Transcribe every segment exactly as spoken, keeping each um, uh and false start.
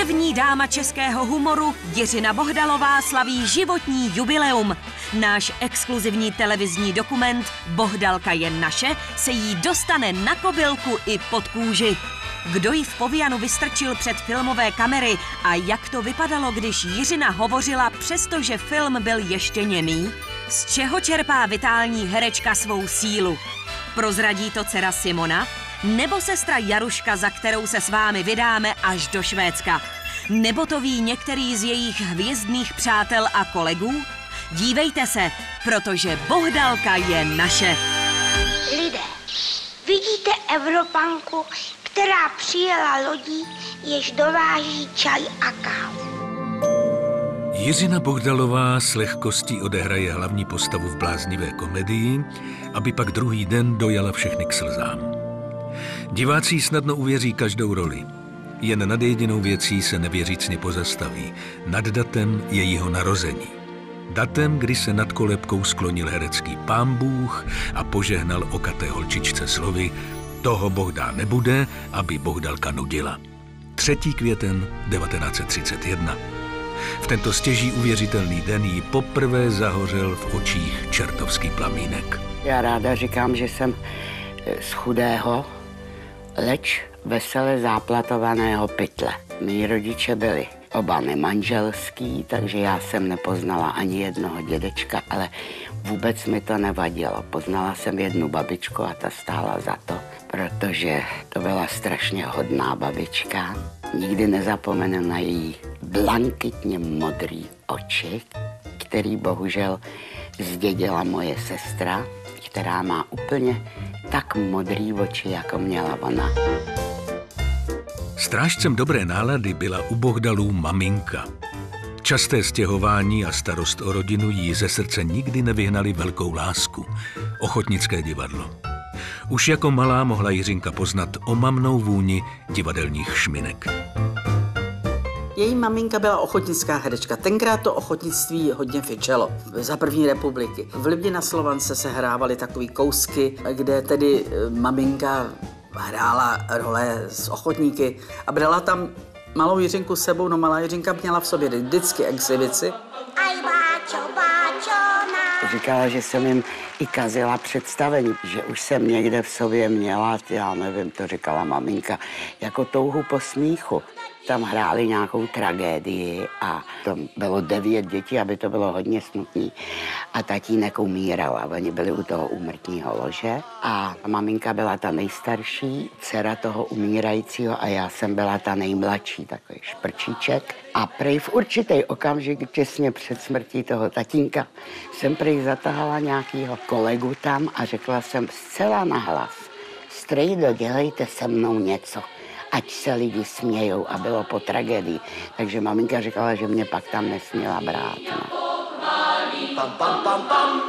První dáma českého humoru Jiřina Bohdalová slaví životní jubileum. Náš exkluzivní televizní dokument Bohdalka je naše se jí dostane na kobylku i pod kůži. Kdo ji v pověnu vystrčil před filmové kamery a jak to vypadalo, když Jiřina hovořila, přestože film byl ještě němý? Z čeho čerpá vitální herečka svou sílu? Prozradí to dcera Simona? Nebo sestra Jaruška, za kterou se s vámi vydáme až do Švédska? Nebo to ví některý z jejich hvězdných přátel a kolegů? Dívejte se, protože Bohdalka je naše. Lidé, vidíte Evropanku, která přijela lodí, jež dováží čaj a kávu. Jiřina Bohdalová s lehkostí odehraje hlavní postavu v bláznivé komedii, aby pak druhý den dojala všechny k slzám. Diváci snadno uvěří každou roli. Jen nad jedinou věcí se nevěřícně pozastaví. Nad datem jejího narození. Datem, kdy se nad kolébkou sklonil herecký pánbůh a požehnal okaté holčičce slovy: toho Bohdá nebude, aby Bohdalka nudila. třetí květen devatenáct set třicet jedna. V tento stěží uvěřitelný den jí poprvé zahořel v očích čertovský plamínek. Já ráda říkám, že jsem z chudého, leč vesele záplatovaného pytle. Mí rodiče byli oba nemanželský, takže já jsem nepoznala ani jednoho dědečka, ale vůbec mi to nevadilo. Poznala jsem jednu babičku a ta stála za to, protože to byla strašně hodná babička. Nikdy nezapomenu na její blankitně modrý oči, který bohužel zdědila moje sestra, která má úplně tak modrý oči, jako měla ona. Strážcem dobré nálady byla u Bohdalů maminka. Časté stěhování a starost o rodinu jí ze srdce nikdy nevyhnali velkou lásku. Ochotnické divadlo. Už jako malá mohla Jiřinka poznat omamnou vůni divadelních šminek. Její maminka byla ochotnická herečka. Tenkrát to ochotnictví hodně fičelo. Za první republiky. V Libni na Slovance se hrávaly takové kousky, kde tedy maminka hrála role s ochotníky a brala tam malou Jiřinku s sebou. No malá Jiřinka měla v sobě vždycky exhibici. Aj báčo, báčo, na... Říkala, že jsem jim i kazila představení, že už jsem někde v sobě měla, já nevím, to říkala maminka, jako touhu po smíchu. Tam hráli nějakou tragédii a tam bylo devět dětí, aby to bylo hodně smutný. A tatínek umíral a oni byli u toho úmrtního lože. A maminka byla ta nejstarší, dcera toho umírajícího a já jsem byla ta nejmladší, takový šprčíček. A prej v určitý okamžik, těsně před smrtí toho tatínka, jsem prej zatahala nějakýho kolegu tam a řekla jsem zcela nahlas: strejdo, dělejte se mnou něco, ať se lidi smějou, a bylo po tragédii. Takže maminka říkala, že mě pak tam nesměla brát. No. Pam, pam, pam, pam.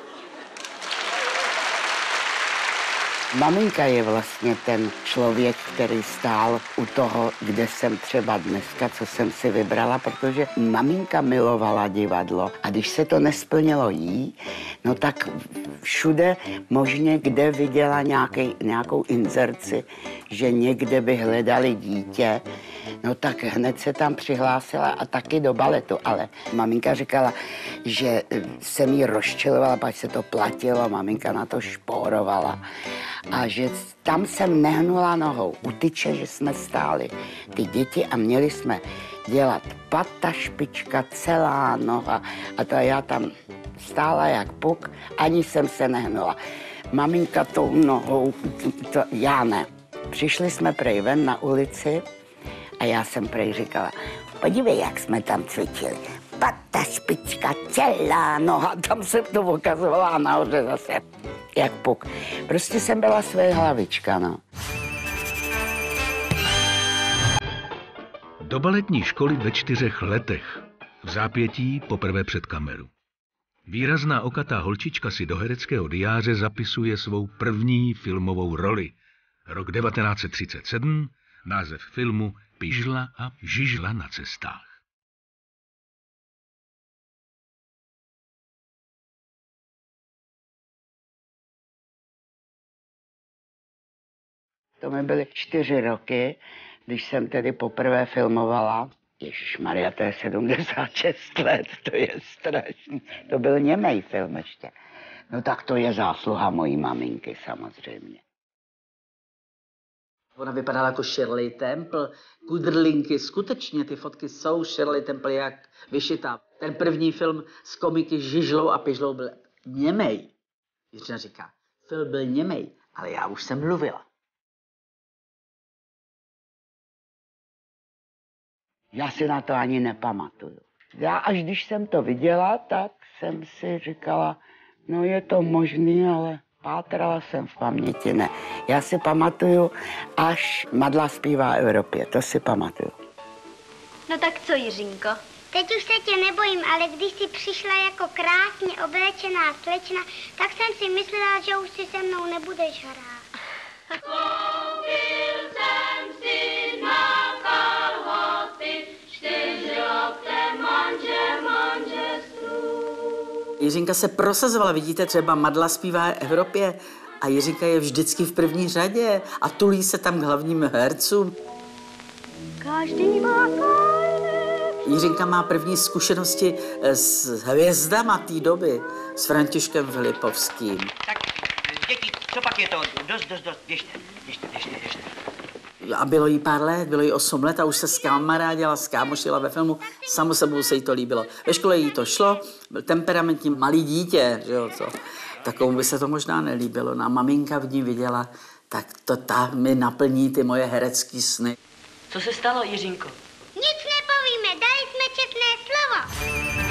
Maminka je vlastně ten člověk, který stál u toho, kde jsem třeba dneska, co jsem si vybrala, protože maminka milovala divadlo a když se to nesplnilo jí, no tak všude možně, kde viděla nějaký, nějakou inzerci, že někde by hledali dítě, no tak hned se tam přihlásila a taky do baletu, ale maminka říkala, že se mi rozčilovala, pak se to platilo, maminka na to špórovala a že tam jsem nehnula nohou. U tyče, že jsme stáli ty děti a měli jsme dělat pata, špička, celá noha a to já tam stála jak puk, ani jsem se nehnula. Maminka tou nohou, to já ne. Přišli jsme prej ven na ulici a já jsem prej říkala, podívej, jak jsme tam cvičili. Pata, špička, celá noha, tam jsem to ukazovala nahoře zase, jak puk. Prostě jsem byla své hlavička, no. Do baletní školy ve čtyřech letech. V zápětí poprvé před kameru. Výrazná okatá holčička si do hereckého diáře zapisuje svou první filmovou roli. Rok devatenáct set třicet sedm, název filmu Pižla a žižla na cestách. To mi byly čtyři roky, Když jsem tedy poprvé filmovala, ježišmarja, to je sedmdesát šest let, to je strašný. To byl němej film ještě. No tak to je zásluha mojí maminky samozřejmě. Ona vypadala jako Shirley Temple, kudrlinky, skutečně ty fotky jsou Shirley Temple jak vyšitá. Ten první film s komiky Žižlou a Pižlou byl němej. Jiřina říká, film byl němej, ale já už jsem mluvila. Já si na to ani nepamatuju. Já až když jsem to viděla, tak jsem si říkala, no je to možný, ale pátrala jsem v paměti, ne. Já si pamatuju, až Madla zpívá Evropě, to si pamatuju. No tak co, Jiřinko? Teď už se tě nebojím, ale když jsi přišla jako krásně oblečená slečna, tak jsem si myslela, že už si se mnou nebudeš hrát. Koupil jsem si na kalhoty, čtyřroké manže manžestru. Jiřinka se prosazovala, vidíte, třeba Madla zpívá Evropě a Jiřinka je vždycky v první řadě a tulí se tam k hlavním hercům. Každý má Jiřinka má první zkušenosti s hvězdama té doby, s Františkem Filipovským. Tak, děti, co pak je to? Dost, dost, dost, běžte, běžte, běžte, běžte. A bylo jí pár let, bylo jí osm let a už se skamarádila, skámošila ve filmu, samo sebou se jí to líbilo. Ve škole jí to šlo, byl temperamentní malý dítě, že jo, co. Takovou by se to možná nelíbilo. No a maminka v ní viděla, tak to ta mi naplní ty moje herecký sny. Co se stalo, Jiřinko? Nic nepovíme, dali jsme čestné slovo.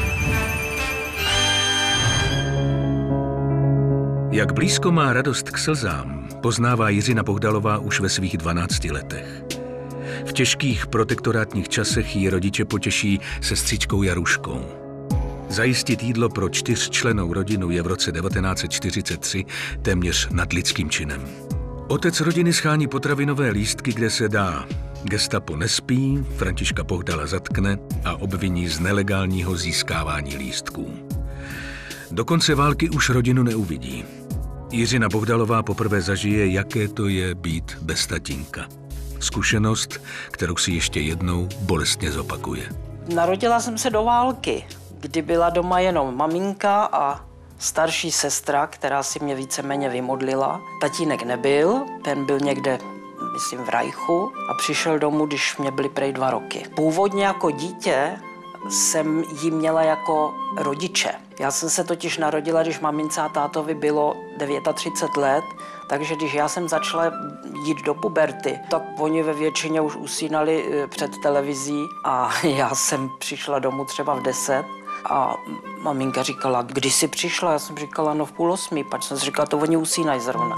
Jak blízko má radost k slzám, poznává Jiřina Bohdalová už ve svých dvanácti letech. V těžkých protektorátních časech ji rodiče potěší sestřičkou Jaruškou. Zajistit jídlo pro čtyřčlennou rodinu je v roce devatenáct set čtyřicet tři téměř nadlidským činem. Otec rodiny schání potravinové lístky, kde se dá. Gestapo nespí, Františka Bohdala zatkne a obviní z nelegálního získávání lístků. Do konce války už rodinu neuvidí. Jiřina Bohdalová poprvé zažije, jaké to je být bez tatínka. Zkušenost, kterou si ještě jednou bolestně zopakuje. Narodila jsem se do války, kdy byla doma jenom maminka a starší sestra, která si mě víceméně vymodlila. Tatínek nebyl, ten byl někde, myslím, v Rajchu a přišel domů, když mě byly prej dva roky. Původně jako dítě jsem jí měla jako rodiče. Já jsem se totiž narodila, když mamince a tátovi bylo třicet devět let, takže když já jsem začala jít do puberty, tak oni ve většině už usínali před televizí a já jsem přišla domů třeba v deset a maminka říkala, kdy jsi přišla? Já jsem říkala, no v půl osmi, pak jsem si říkala, to oni usínají zrovna.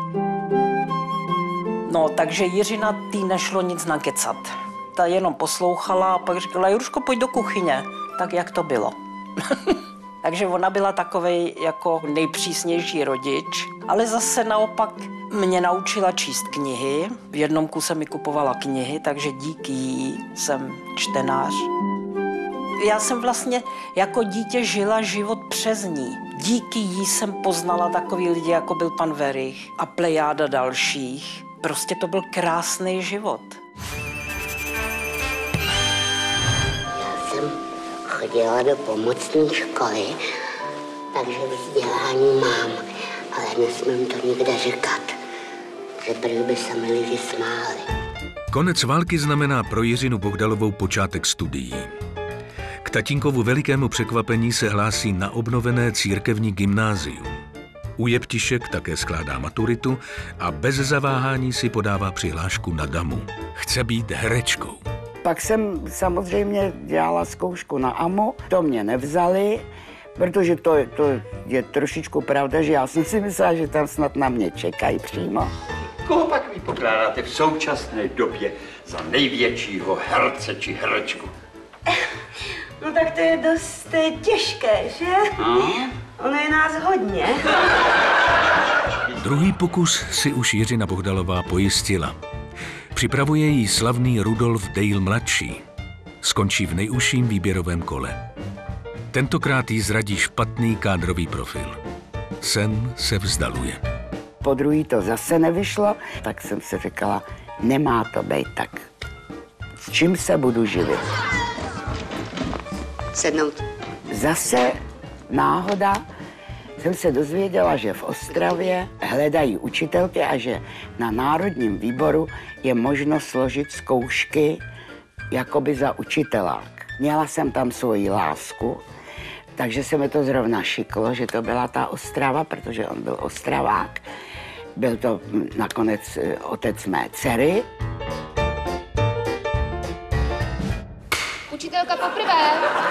No, takže Jiřina tý nešlo nic nakecat. Ta jenom poslouchala a pak říkala, Juruško, pojď do kuchyně. Tak jak to bylo? Takže ona byla takovej jako nejpřísnější rodič, ale zase naopak mě naučila číst knihy. V jednom kuse mi kupovala knihy, takže díky jí jsem čtenář. Já jsem vlastně jako dítě žila život přes ní. Díky jí jsem poznala takový lidi, jako byl pan Verich a plejáda dalších. Prostě to byl krásný život. Já jsem chodila do pomocné školy, takže vzdělání mám, ale nesmím to nikde říkat, že prý by se mi lidi smáli. Konec války znamená pro Jiřinu Bohdalovou počátek studií. K tatínkovu velikému překvapení se hlásí na obnovené církevní gymnázium. U Jeptišek také skládá maturitu a bez zaváhání si podává přihlášku na damu. Chce být herečkou. Pak jsem samozřejmě dělala zkoušku na á em ó, to mě nevzali, protože to, to je trošičku pravda, že já jsem si myslela, že tam snad na mě čekají přímo. Koho pak vy pokládáte v současné době za největšího herce či herečku? No tak to je dost to je těžké, že? Hmm? Ono je nás hodně. Druhý pokus si už Jiřina Bohdalová pojistila. Připravuje jí slavný Rudolf Dale mladší. Skončí v nejužším výběrovém kole. Tentokrát jí zradí špatný kádrový profil. Sen se vzdaluje. Po druhý to zase nevyšlo, tak jsem si říkala, nemá to být tak. s čím se budu živit. Sednout. Zase náhoda jsem se dozvěděla, že v Ostravě hledají učitelky a že na Národním výboru je možno složit zkoušky jakoby za učitelák. Měla jsem tam svoji lásku, takže se mi to zrovna šiklo, že to byla ta Ostrava, protože on byl Ostravák. Byl to nakonec otec mé dcery. Učitelka poprvé.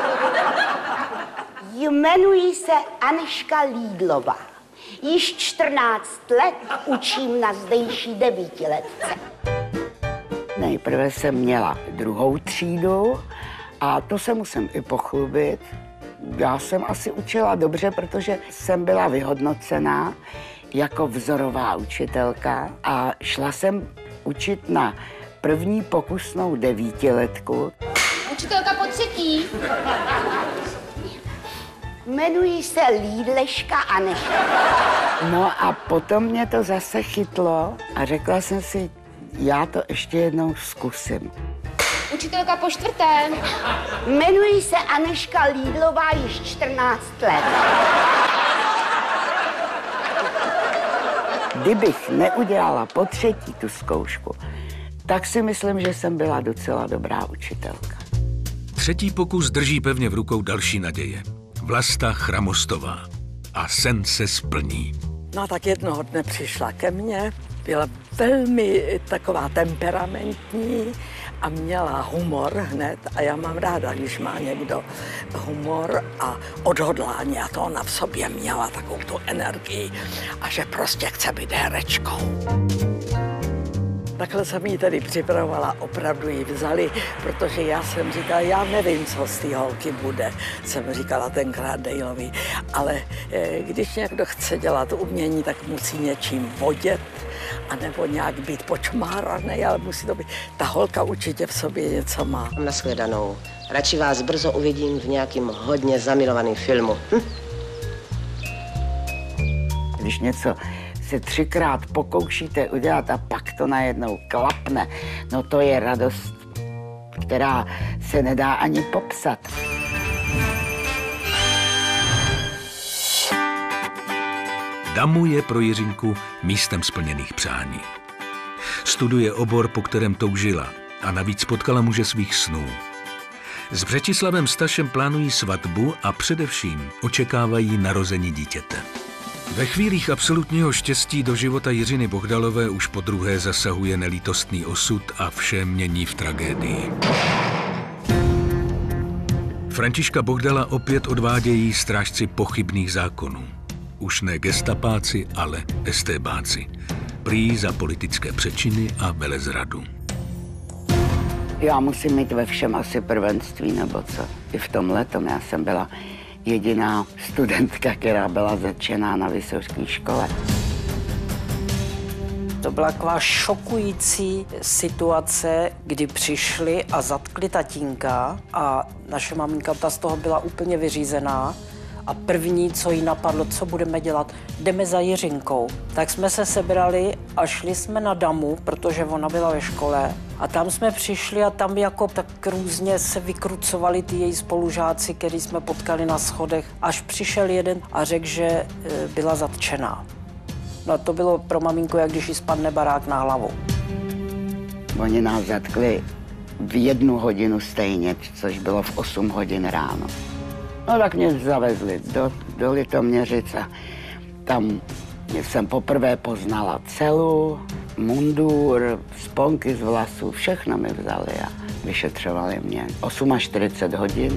Jmenuji se Aneška Lídlová. Již čtrnáct let učím na zdejší devítiletce. Nejprve jsem měla druhou třídu a to se musím i pochlubit. Já jsem asi učila dobře, protože jsem byla vyhodnocená jako vzorová učitelka a šla jsem učit na první pokusnou devítiletku. Učitelka po třetí. Jmenuji se Lídleška Aneška. No a potom mě to zase chytlo a řekla jsem si, já to ještě jednou zkusím. Učitelka po čtvrté. Jmenuji se Aneška Lídlová již čtrnáct let. Kdybych neudělala po třetí tu zkoušku, tak si myslím, že jsem byla docela dobrá učitelka. Třetí pokus drží pevně v rukou další naděje. Vlasta Chramostová. A sen se splní. No tak jednoho dne přišla ke mně, byla velmi taková temperamentní a měla humor hned a já mám ráda, když má někdo humor a odhodlání a to ona v sobě měla takovou tu energii a že prostě chce být herečkou. Takhle jsem ji tedy připravovala, opravdu ji vzali, protože já jsem říkala, já nevím, co z té holky bude, jsem říkala tenkrát Dejlovi, ale eh, když někdo chce dělat umění, tak musí něčím vodět, anebo nějak být počmáraný, ale musí to být, ta holka určitě v sobě něco má. Nashledanou. Radši vás brzo uvidím v nějakým hodně zamilovaným filmu. Hm? Když něco se třikrát pokoušíte udělat a pak to najednou klapne, no to je radost, která se nedá ani popsat. Damu je pro Jiřinku místem splněných přání. Studuje obor, po kterém toužila a navíc potkala muže svých snů. S Břetislavem Stašem plánují svatbu a především očekávají narození dítěte. Ve chvílích absolutního štěstí do života Jiřiny Bohdalové už podruhé zasahuje nelítostný osud a vše mění v tragédii. Františka Bohdala opět odvádějí strážci pochybných zákonů. Už ne gestapáci, ale estébáci. Prý za politické přečiny a velezradu. Já musím mít ve všem asi prvenství, nebo co? I v tomhletom já jsem byla jediná studentka, která byla zatčená na vysoké škole. To byla taková šokující situace, kdy přišli a zatkli tatínka a naše maminka ta z toho byla úplně vyřízená. A první, co jí napadlo, co budeme dělat, jdeme za Jiřinkou. Tak jsme se sebrali a šli jsme na Damu, protože ona byla ve škole. A tam jsme přišli a tam jako tak různě se vykrucovali ty její spolužáci, který jsme potkali na schodech. Až přišel jeden a řekl, že byla zatčená. No to bylo pro maminku, jak když jí spadne barák na hlavu. Oni nás zatkli v jednu hodinu stejně, což bylo v osm hodin ráno. No tak mě zavezli do, do Litoměřic a tam jsem poprvé poznala celu, mundur, sponky z vlasů, všechno mi vzali a vyšetřovali mě. čtyřicet osm hodin.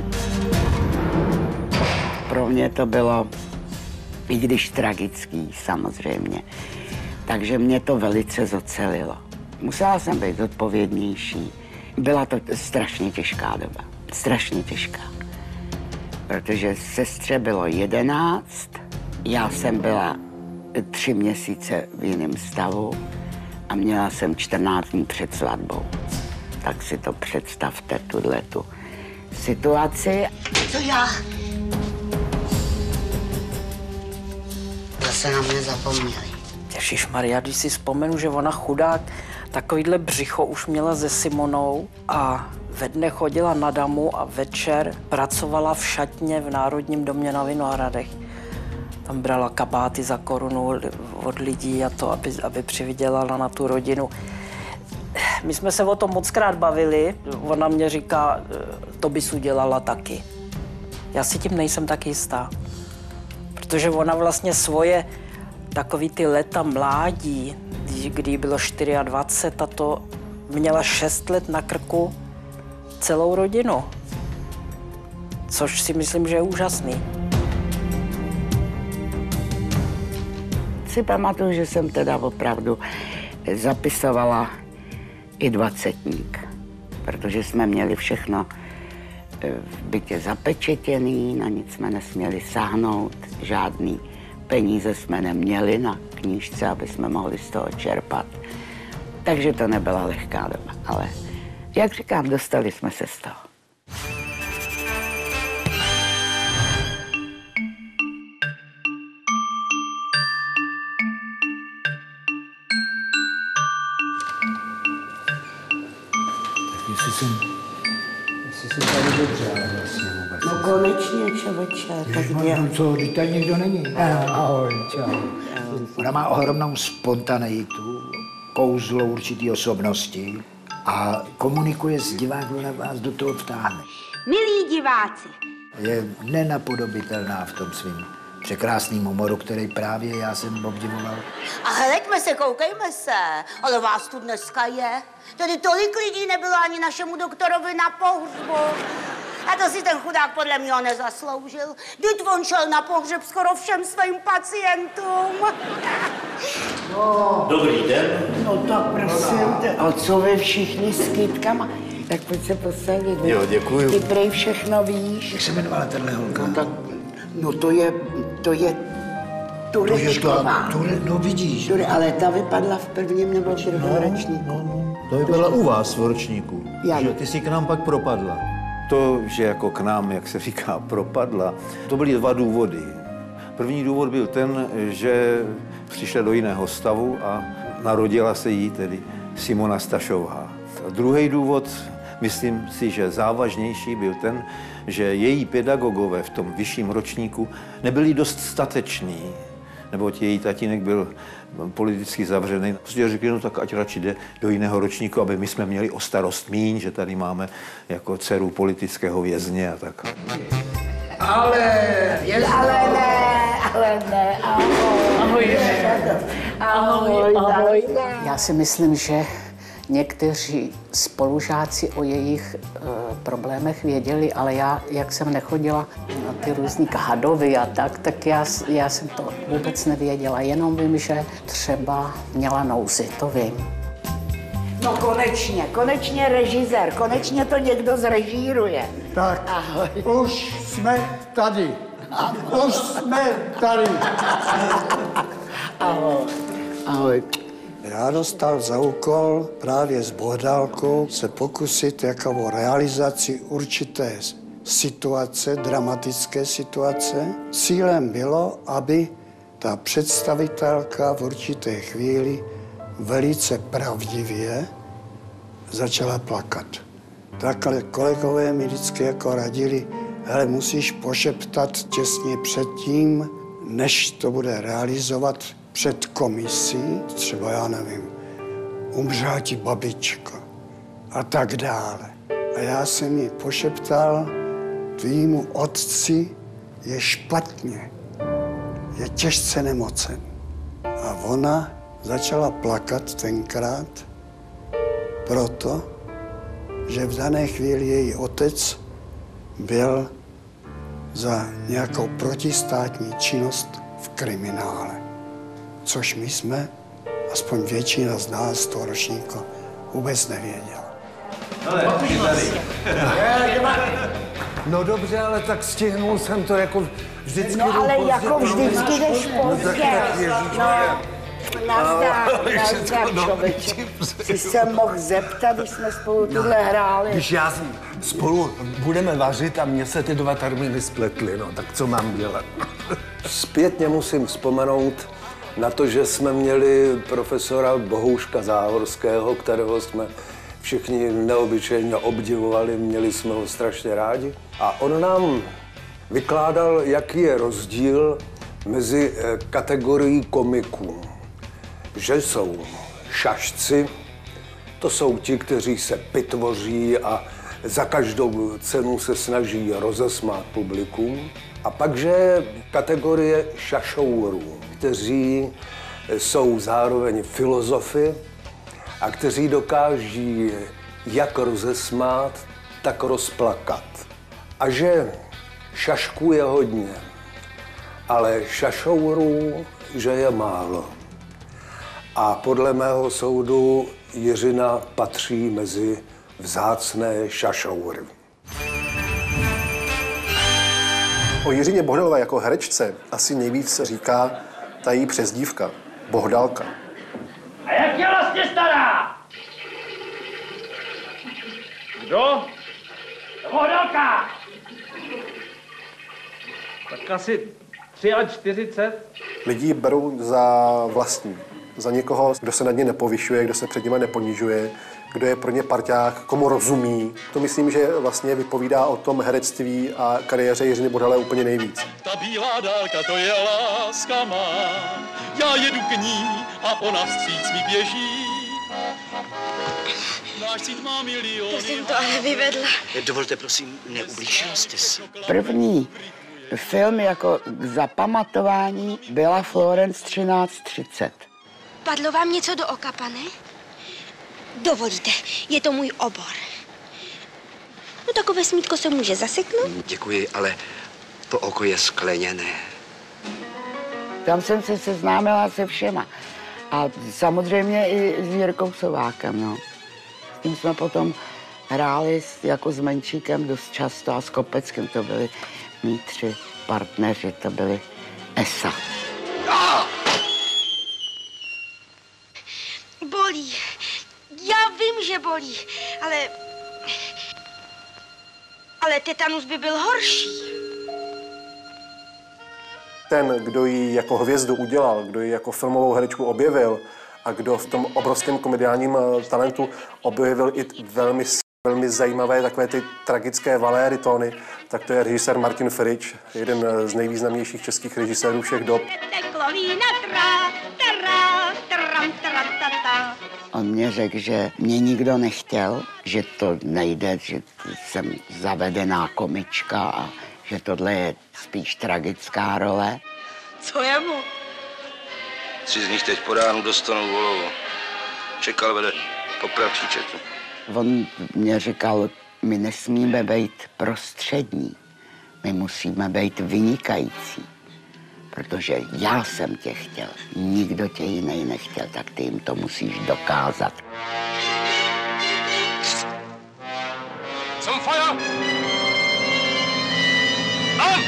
Pro mě to bylo, i když tragický samozřejmě, takže mě to velice zocelilo. Musela jsem být zodpovědnější. Byla to strašně těžká doba, strašně těžká. Protože sestře bylo jedenáct, já jsem byla tři měsíce v jiném stavu a měla jsem čtrnáct dní před svatbou. Tak si to představte, tuhletu situaci. Co já? Zase na mě zapomněli. Ježišmarja, když si vzpomenu, že ona chudák Takovýhle břicho už měla se Simonou a ve dne chodila na damu a večer pracovala v šatně v Národním domě na Vinohradech. Tam brala kabáty za korunu od lidí a to, aby, aby přivydělala na tu rodinu. My jsme se o tom mockrát bavili. Ona mě říká, to bys udělala taky. Já si tím nejsem tak jistá. Protože ona vlastně svoje takový ty leta mládí, kdy jí bylo dvacet čtyři a to měla šest let na krku celou rodinu. Což si myslím, že je úžasný. Si pamatuju, že jsem teda opravdu zapisovala i dvacetník, protože jsme měli všechno v bytě zapečetěný, na nic jsme nesměli sáhnout, žádný peníze jsme neměli na knížce, aby jsme mohli z toho čerpat. Takže to nebyla lehká doba, ale jak říkám, dostali jsme se z toho. Jestli jsem, jestli jsem tady dobře, ale vlastně vůbec. No konečně, člověče, tak mě... No co, když tady nikdo není. Ahoj, čau. Ona má ohromnou spontanitu, kouzlo určitý osobnosti a komunikuje s divákem, na vás do toho vtáhne. Milí diváci. Je nenapodobitelná v tom svým překrásným humoru, který právě já jsem obdivoval. A hleďme se, koukejme se, ale vás tu dneska je. Tady tolik lidí nebylo ani našemu doktorovi na pohřbu. A to si ten chudák podle mě nezasloužil. Vždyť on šel na pohřeb skoro všem svým pacientům. No. Dobrý den. No tak prosím tě, a co vy všichni s kytkama? Tak pojď se posadit. Jo, děkuju. Ty prej všechno víš. Jak se jmenovala tenhle holka? No, tak, no to je, to je Turečková. To je ta, no vidíš. Ture, ale ta vypadla v prvním nebo v druhém ročníku. No, no. To byla u vás v ročníku, Já. Že ty jsi k nám pak propadla. To, že jako k nám, jak se říká, propadla, to byly dva důvody. První důvod byl ten, že přišla do jiného stavu a narodila se jí tedy Simona Stašová. A druhý důvod, myslím si, že závažnější byl ten, že její pedagogové v tom vyšším ročníku nebyli dost stateční, neboť její tatínek byl politicky zavřený. Prostě řekli, no tak ať radši jde do jiného ročníku, aby my jsme měli o starost míň, že tady máme jako dceru politického vězně a tak. Ale, vězně. Ale ne, ale ne, ahoj. Ahoj. Ahoj, ahoj. Já si myslím, že někteří spolužáci o jejich e, problémech věděli, ale já, jak jsem nechodila na ty různý hadovy a tak, tak já, já jsem to vůbec nevěděla. Jenom vím, že třeba měla nouzi, to vím. No konečně, konečně režisér, konečně to někdo zrežíruje. Tak, ahoj. Už jsme tady. Už jsme tady. Ahoj. Ahoj. Já dostal za úkol právě s Bohdálkou se pokusit jako o realizaci určité situace, dramatické situace. Cílem bylo, aby ta představitelka v určité chvíli velice pravdivě začala plakat. Takhle kolegové mi vždycky jako radili, hele, musíš pošeptat těsně předtím, než to bude realizovat před komisí, třeba já nevím, umřela ti babička a tak dále. A já jsem ji pošeptal, tvýmu otci je špatně, je těžce nemocen. A ona začala plakat tenkrát proto, že v dané chvíli její otec byl za nějakou protistátní činnost v kriminále. Což my jsme, aspoň většina z nás z toho ročníku, vůbec nevěděla. Ale, tady. No dobře, ale tak stihnul jsem to jako vždycky. No ale jako vždycky jdeš pozdě. No, nazdar, nazdar, člověče. Jsi se mohl zeptat, když jsme spolu tuhle hráli. Když já spolu budeme vařit a mně se ty dva termíny spletly, no tak co mám dělat? Zpětně musím vzpomenout, Na to, že jsme měli profesora Bohouška Záhorského, kterého jsme všichni neobyčejně obdivovali, měli jsme ho strašně rádi. A on nám vykládal, jaký je rozdíl mezi kategorií komiků. Že jsou šašci, to jsou ti, kteří se pytvoří a za každou cenu se snaží rozesmát publikum. A pak, že kategorie šašourů, kteří jsou zároveň filozofy a kteří dokáží jak rozesmát, tak rozplakat. A že šašků je hodně, ale šašourů, že je málo. A podle mého soudu Jiřina patří mezi vzácné šašoury. O Jiřině Bohdalové jako herečce asi nejvíc říká ta její přezdívka Bohdalka. A jak je vlastně stará? Kdo? Bohdalka! Tak asi čtyřicet tři. Lidi ji berou za vlastní, za někoho, kdo se nad ně nepovyšuje, kdo se před nimi neponižuje, kdo je pro ně parťák, komu rozumí. To myslím, že vlastně vypovídá o tom herectví a kariéře Jiřiny Bohdalové úplně nejvíc. Ta bílá dálka, to je láska má, já jedu k ní a ona vstříc mi běží. Náš cít má miliony. To jsem to ale vyvedla. Dovolte, prosím, neublížil jste si. První film jako k zapamatování byla Florence třináct třicet. Padlo vám něco do oka, pane? Dovolíte, je to můj obor. No takové smítko se může zaseknout. Děkuji, ale to oko je skleněné. Tam jsem se seznámila se všema. A samozřejmě i s Jirkou Sovákem, no. S tím jsme potom hráli jako s Menšíkem dost často a s Kopeckým. To byli mý tři partneři, to byli Esa. Bolí. Já vím, že bolí, ale... Ale tetanus by byl horší. Ten, kdo ji jako hvězdu udělal, kdo ji jako filmovou herečku objevil a kdo v tom obrovském komediálním talentu objevil i velmi, velmi zajímavé takové ty tragické valérytóny, tak to je režisér Martin Ferič, jeden z nejvýznamnějších českých režisérů všech dob. On mě řekl, že mě nikdo nechtěl, že to nejde, že jsem zavedená komička a že tohle je spíš tragická role. Co je mu? Tři z nich teď po ránu dostanou volovu. Čekal vede poprav příčetu. On mě říkal, my nesmíme být prostřední, my musíme být vynikající. Protože já jsem tě chtěl, nikdo tě jiný nechtěl, tak ty jim to musíš dokázat. Some fire! On!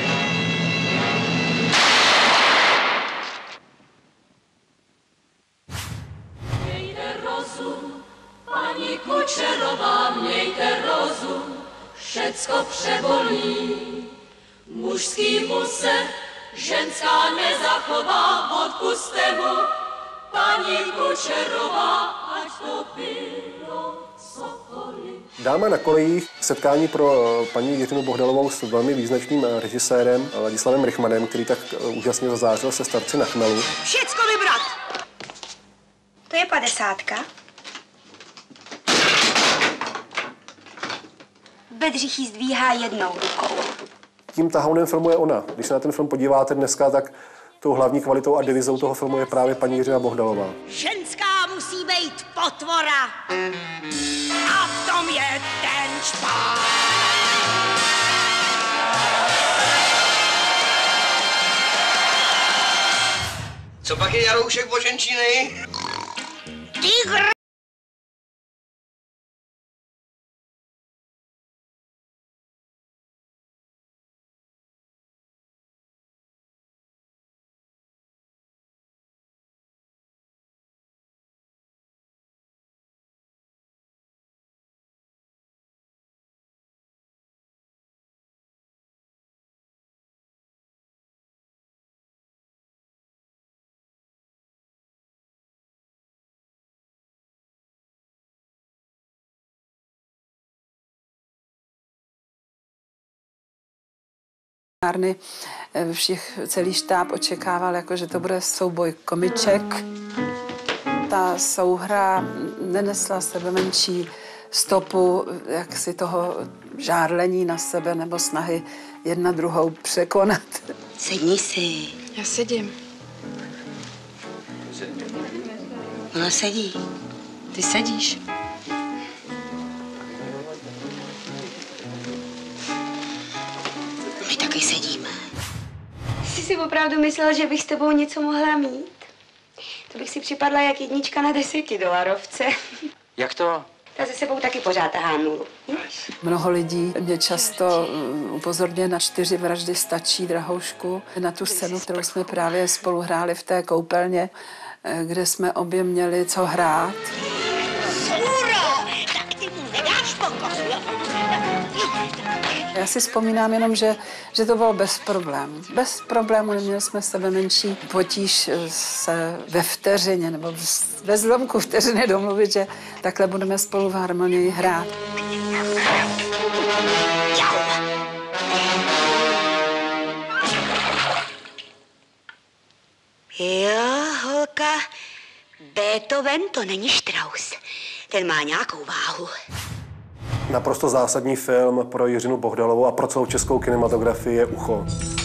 Mějte rozum, paní Kučerová, mějte rozum, všecko přebolí. Mužskýmu se ženská nezachová, odpuste mu, paní Kučerová, ať to bylo cokoliv. Dáme na kolejích setkání pro paní Jiřinu Bohdalovou s velmi význačným režisérem Ladislavem Rychmanem, který tak úžasně zazářil se Starci na chmelu. Všecko vybrat! To je padesátka. Bedřich jí zdvíhá jednou rukou. Tím tahounem filmu je ona. Když se na ten film podíváte dneska, tak tou hlavní kvalitou a devizou toho filmu je právě paní Jiřina Bohdalová. Ženská musí být potvora. A v tom je ten špát. Co pak je Jaroušek Boženčínej? Tygr! továrny všich, celý štáb očekával, jako, že to bude souboj komiček. Ta souhra nenesla sebe menší stopu jaksi toho žárlení na sebe nebo snahy jedna druhou překonat. Sedni si. Já sedím. Ona sedí. Ty sedíš. My taky sedíme. Jsi si opravdu myslel, že bych s tebou něco mohla mít? To bych si připadla jak jednička na desetidolarovce. Jak to? Ta se sebou taky pořád tahá nulu. Mnoho lidí mě často upozorňuje na čtyři vraždy stačí, Drahoušku, na tu scénu, kterou jsme právě spolu hráli v té koupelně, kde jsme obě měli co hrát. Sůro, tak ty mu nedáš pokoj, jo? Já si vzpomínám jenom, že, že to bylo bez problémů. Bez problémů neměli jsme sebe menší potíž se ve vteřině nebo ve zlomku vteřiny domluvit, že takhle budeme spolu v harmonii hrát. Jo, holka, Beethoven to není Strauss. Ten má nějakou váhu. Naprosto zásadní film pro Jiřinu Bohdalovou a pro celou českou kinematografii je Ucho.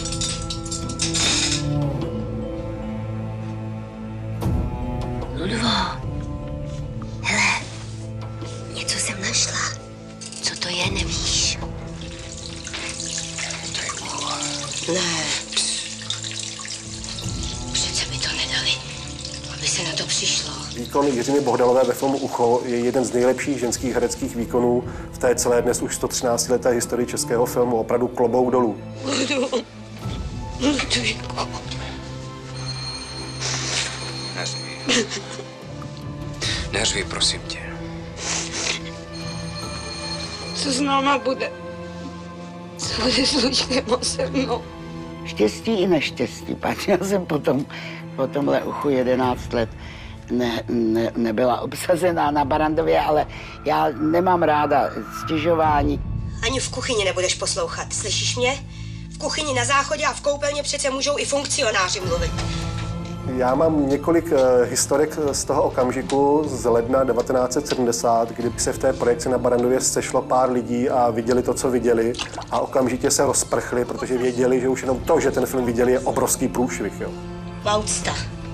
Ludvo, hele, něco jsem našla. Co to je, nevíš? To je ucho. Ne. Přece mi to nedali, aby se na to přišlo. Výkon Jiřiny Bohdalové ve filmu Ucho je jeden z nejlepších ženských hereckých výkonů v té celé dnes už sto třináctileté historii českého filmu. Opravdu klobouk dolů. Neřvi. Neřvi, prosím tě. Co s náma bude? Co bude s Lučkem a se mnou? Štěstí i neštěstí. Páč, já jsem potom, po tomhle Uchu jedenáct let ne, ne, nebyla obsazená na Barrandově, ale já nemám ráda stěžování. Ani v kuchyni nebudeš poslouchat, slyšíš mě? V kuchyni, na záchodě a v koupelně přece můžou i funkcionáři mluvit. Já mám několik uh, historek z toho okamžiku z ledna devatenáct set sedmdesát, kdy se v té projekci na Barrandově sešlo pár lidí a viděli to, co viděli, a okamžitě se rozprchli, protože věděli, že už jenom to, že ten film viděli, je obrovský průšvih. Jo. Baucta.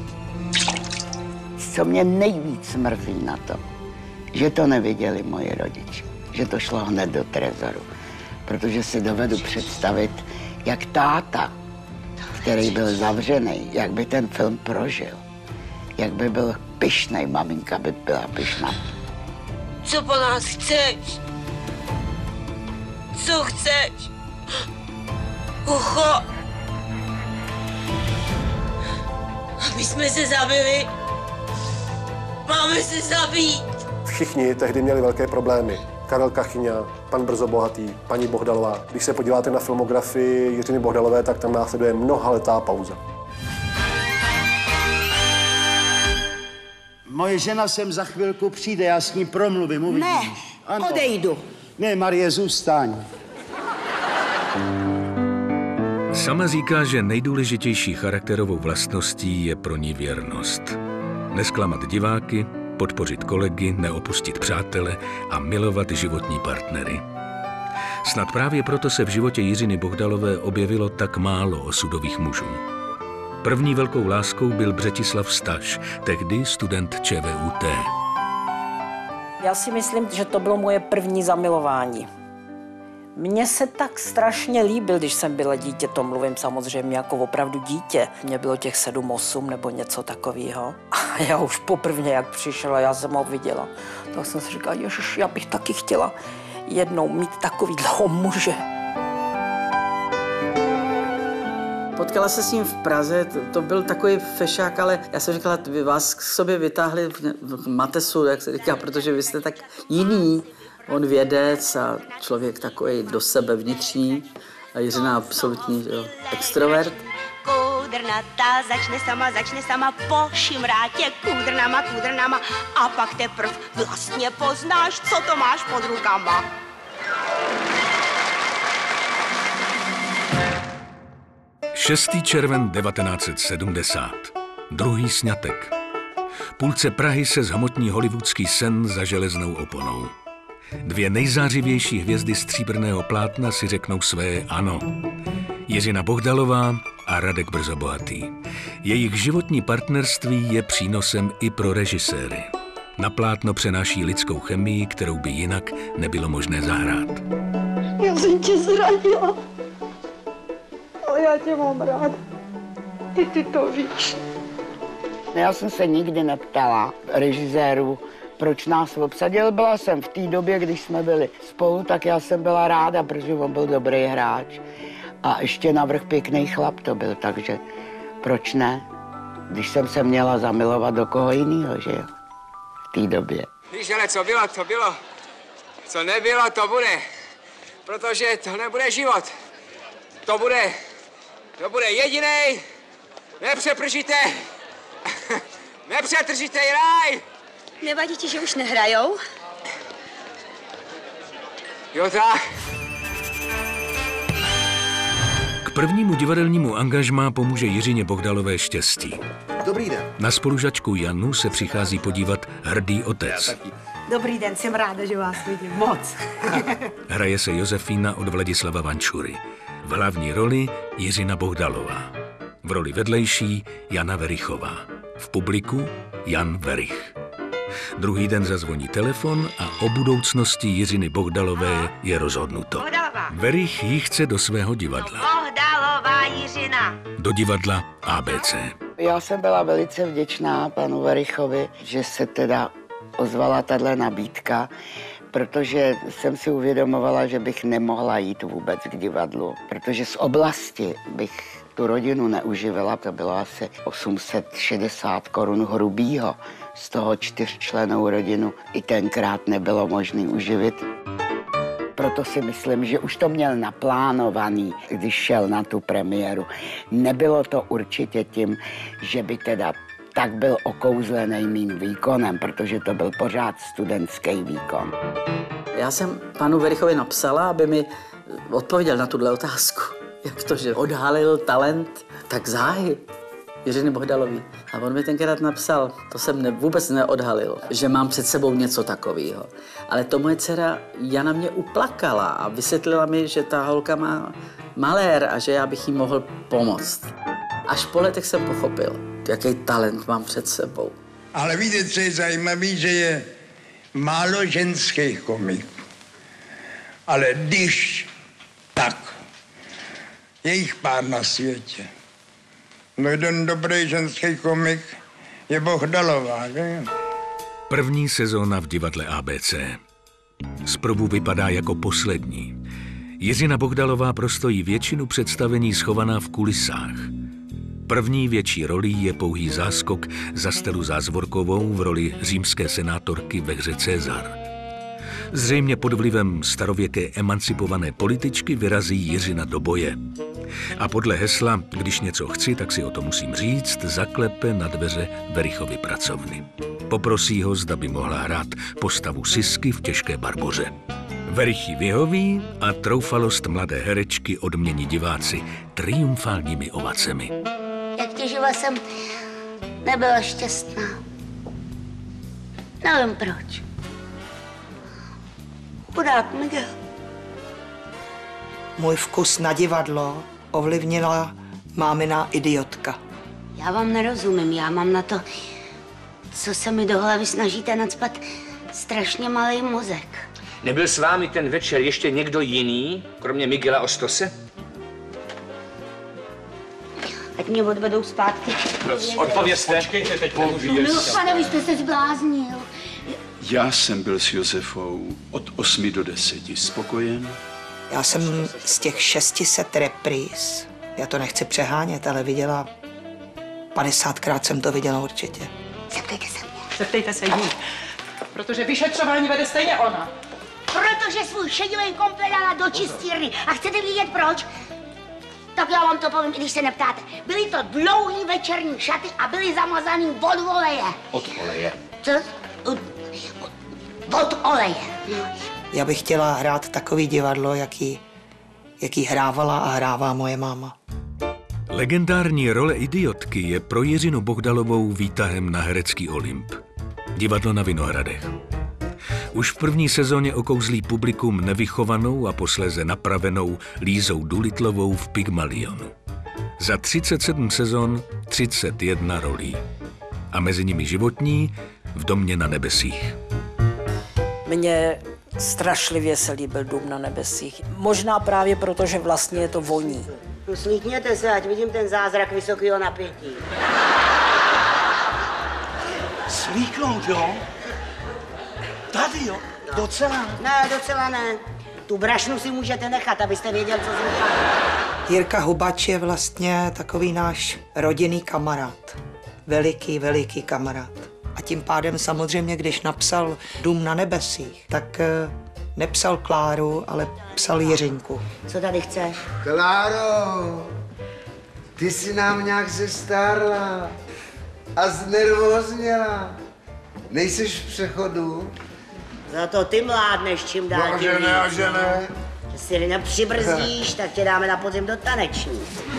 Co mě nejvíc mrzí na to, že to neviděli moji rodiče, že to šlo hned do trezoru, protože si dovedu představit, jak táta, který byl zavřený, jak by ten film prožil, jak by byl pyšnej, maminka by byla pyšná. Co po nás chceš? Co chceš? Ucho! Aby jsme se zabili? Máme se zabít! Všichni tehdy měli velké problémy. Karel Kachyňa, pan Brzo Bohatý, paní Bohdalová. Když se podíváte na filmografii Jiřiny Bohdalové, tak tam následuje mnohaletá pauza. Moje žena sem za chvilku přijde, já s ní promluvím, uvidíš. Ne, ano. Odejdu. Ne, Marie, zůstaň. Sama říká, že nejdůležitější charakterovou vlastností je pro ní věrnost. Nesklamat diváky, podpořit kolegy, neopustit přátele a milovat životní partnery. Snad právě proto se v životě Jiřiny Bohdalové objevilo tak málo osudových mužů. První velkou láskou byl Břetislav Staš, tehdy student ČVUT. Já si myslím, že to bylo moje první zamilování. Mně se tak strašně líbil, když jsem byla dítě, to mluvím samozřejmě jako opravdu dítě. Mně bylo těch sedm, osm nebo něco takového. A já už poprvé, jak přišel a já jsem ho viděla, tak jsem si říkala, ježiš, já bych taky chtěla jednou mít takovýhle muže. Potkala se s ním v Praze, to, to byl takový fešák, ale já jsem říkala, vy vás k sobě vytáhli v Matesu, jak se říká, protože vy jste tak jiný. On vědec a člověk takový do sebe vnitřní a Jiřina absolutní jo, extrovert. Kůdrnatá začne sama, začne sama po šimrátě kůdrnama, kůdrnama a pak teprv vlastně poznáš, co to máš pod rukama. šestý červen devatenáct set sedmdesát. Druhý sňatek. Půlce Prahy se zhmotní hollywoodský sen za železnou oponou. Dvě nejzářivější hvězdy stříbrného plátna si řeknou své ano. Jiřina Bohdalová a Radek Brzo Bohatý. Jejich životní partnerství je přínosem i pro režiséry. Na plátno přenáší lidskou chemii, kterou by jinak nebylo možné zahrát. Já jsem tě zranila, ale já tě mám rád. Ty, ty to víš. Já jsem se nikdy neptala režiséru, proč nás obsadil. Byla jsem v té době, když jsme byli spolu, tak já jsem byla ráda, protože on byl dobrý hráč. A ještě navrch pěkný chlap to byl, takže proč ne? Když jsem se měla zamilovat do koho jiného, že jo? V té době. Víš, ale co bylo, to bylo. Co nebylo, to bude. Protože to nebude život. To bude, to bude jedinej, nepřepržité, nepřetržitej ráj. Nevadí ti, že už nehrajou? Jo tak. K prvnímu divadelnímu angažmá pomůže Jiřině Bohdalové štěstí. Dobrý den. Na spolužačku Janu se přichází podívat hrdý otec. Dobrý den, jsem ráda, že vás vidím. Moc. Hraje se Josefína od Vladislava Vančury. V hlavní roli Jiřina Bohdalová. V roli vedlejší Jana Verichová. V publiku Jan Verich. Druhý den zazvoní telefon a o budoucnosti Jiřiny Bohdalové je rozhodnuto. Bohdalová. Verich ji chce do svého divadla. Bohdalová Jiřina. Do divadla A B C. Já jsem byla velice vděčná panu Verichovi, že se teda ozvala tahle nabídka, protože jsem si uvědomovala, že bych nemohla jít vůbec k divadlu, protože z oblasti bych tu rodinu neuživila, to bylo asi osm set šedesát korun hrubýho, z toho čtyřčlennou rodinu i tenkrát nebylo možné uživit. Proto si myslím, že už to měl naplánovaný, když šel na tu premiéru. Nebylo to určitě tím, že by teda tak byl okouzlený mým výkonem, protože to byl pořád studentský výkon. Já jsem panu Verichovi napsala, aby mi odpověděl na tuhle otázku. Jak to, že odhalil talent tak záhy Jiřiny Bohdalový. A on mi tenkrát napsal, to jsem ne, vůbec neodhalil, že mám před sebou něco takového. Ale to moje dcera Jana mě uplakala a vysvětlila mi, že ta holka má malér a že já bych jí mohl pomoct. Až po letech jsem pochopil, jaký talent mám před sebou. Ale víte, co je zajímavé, že je málo ženských komiků. Ale když, tak je jich pár na světě. No jeden dobrý ženský komik je Bohdalová, že? První sezóna v divadle A B C. Zprvu vypadá jako poslední. Jiřina Bohdalová prostojí většinu představení schovaná v kulisách. První větší rolí je pouhý záskok za Stelu Zázvorkovou v roli římské senátorky ve hře Cezar. Zřejmě pod vlivem starověké emancipované političky vyrazí Jiřina do boje. A podle hesla, když něco chci, tak si o to musím říct, zaklepe na dveře Verichovy pracovny. Poprosí ho, zda by mohla hrát postavu Sisky v Těžké Barboře. Verich jí vyhoví a troufalost mladé herečky odmění diváci triumfálními ovacemi. Jak těživa jsem nebyla šťastná. Nevím proč. Chudák Miguel. Můj vkus na divadlo ovlivnila mámina idiotka. Já vám nerozumím, já mám na to, co se mi do hlavy snažíte nacpat, strašně malý mozek. Nebyl s vámi ten večer ještě někdo jiný, kromě Miguela Ostose? Ať mě odvedou zpátky. Odpovězte. Počkejte, teď No, pane, vy jste se zbláznil. Já jsem byl s Josefou od osmi do deseti spokojen. Já jsem z těch šestiset repríz, já to nechci přehánět, ale viděla, padesátkrát jsem to viděla určitě. Zeptejte se mě. Zeptejte se jí, protože vyšetřování vede stejně ona. Protože svůj šedivý komplet dala do čistírny. A chcete vědět proč? Tak já vám to povím, i když se neptáte. Byly to dlouhý večerní šaty a byly zamazaný od oleje. Od oleje? Co? Od, od oleje. Já bych chtěla hrát takový divadlo, jaký, jaký hrávala a hrává moje máma. Legendární role idiotky je pro Jiřinu Bohdalovou výtahem na herecký Olymp. Divadlo na Vinohradech. Už v první sezóně okouzlí publikum nevychovanou a posléze napravenou Lízou Doolittlovou v Pygmalionu. Za třicet sedm sezon třicet jedna rolí. A mezi nimi životní v Domě na nebesích. Mně strašlivě se líbil Dům na nebesích. Možná právě proto, že vlastně je to voní. Slíkněte se, ať vidím ten zázrak vysokého napětí. Slíknout, jo? Tady, jo? Docela? Ne, docela ne. Tu brašnu si můžete nechat, abyste věděl, co říká. Jirka Hubač je vlastně takový náš rodinný kamarád. Veliký, veliký kamarád. A tím pádem samozřejmě, když napsal Dům na nebesích, tak nepsal Kláru, ale psal Jiřinku. Co tady chceš? Kláro, ty jsi nám nějak zestárla a znervózněla. Nejseš v přechodu? Za to ty mládneš čím dál no, tím že víc. ne, a že ne. Že si nepřibrzdíš, tak tě dáme na podzim do taneční.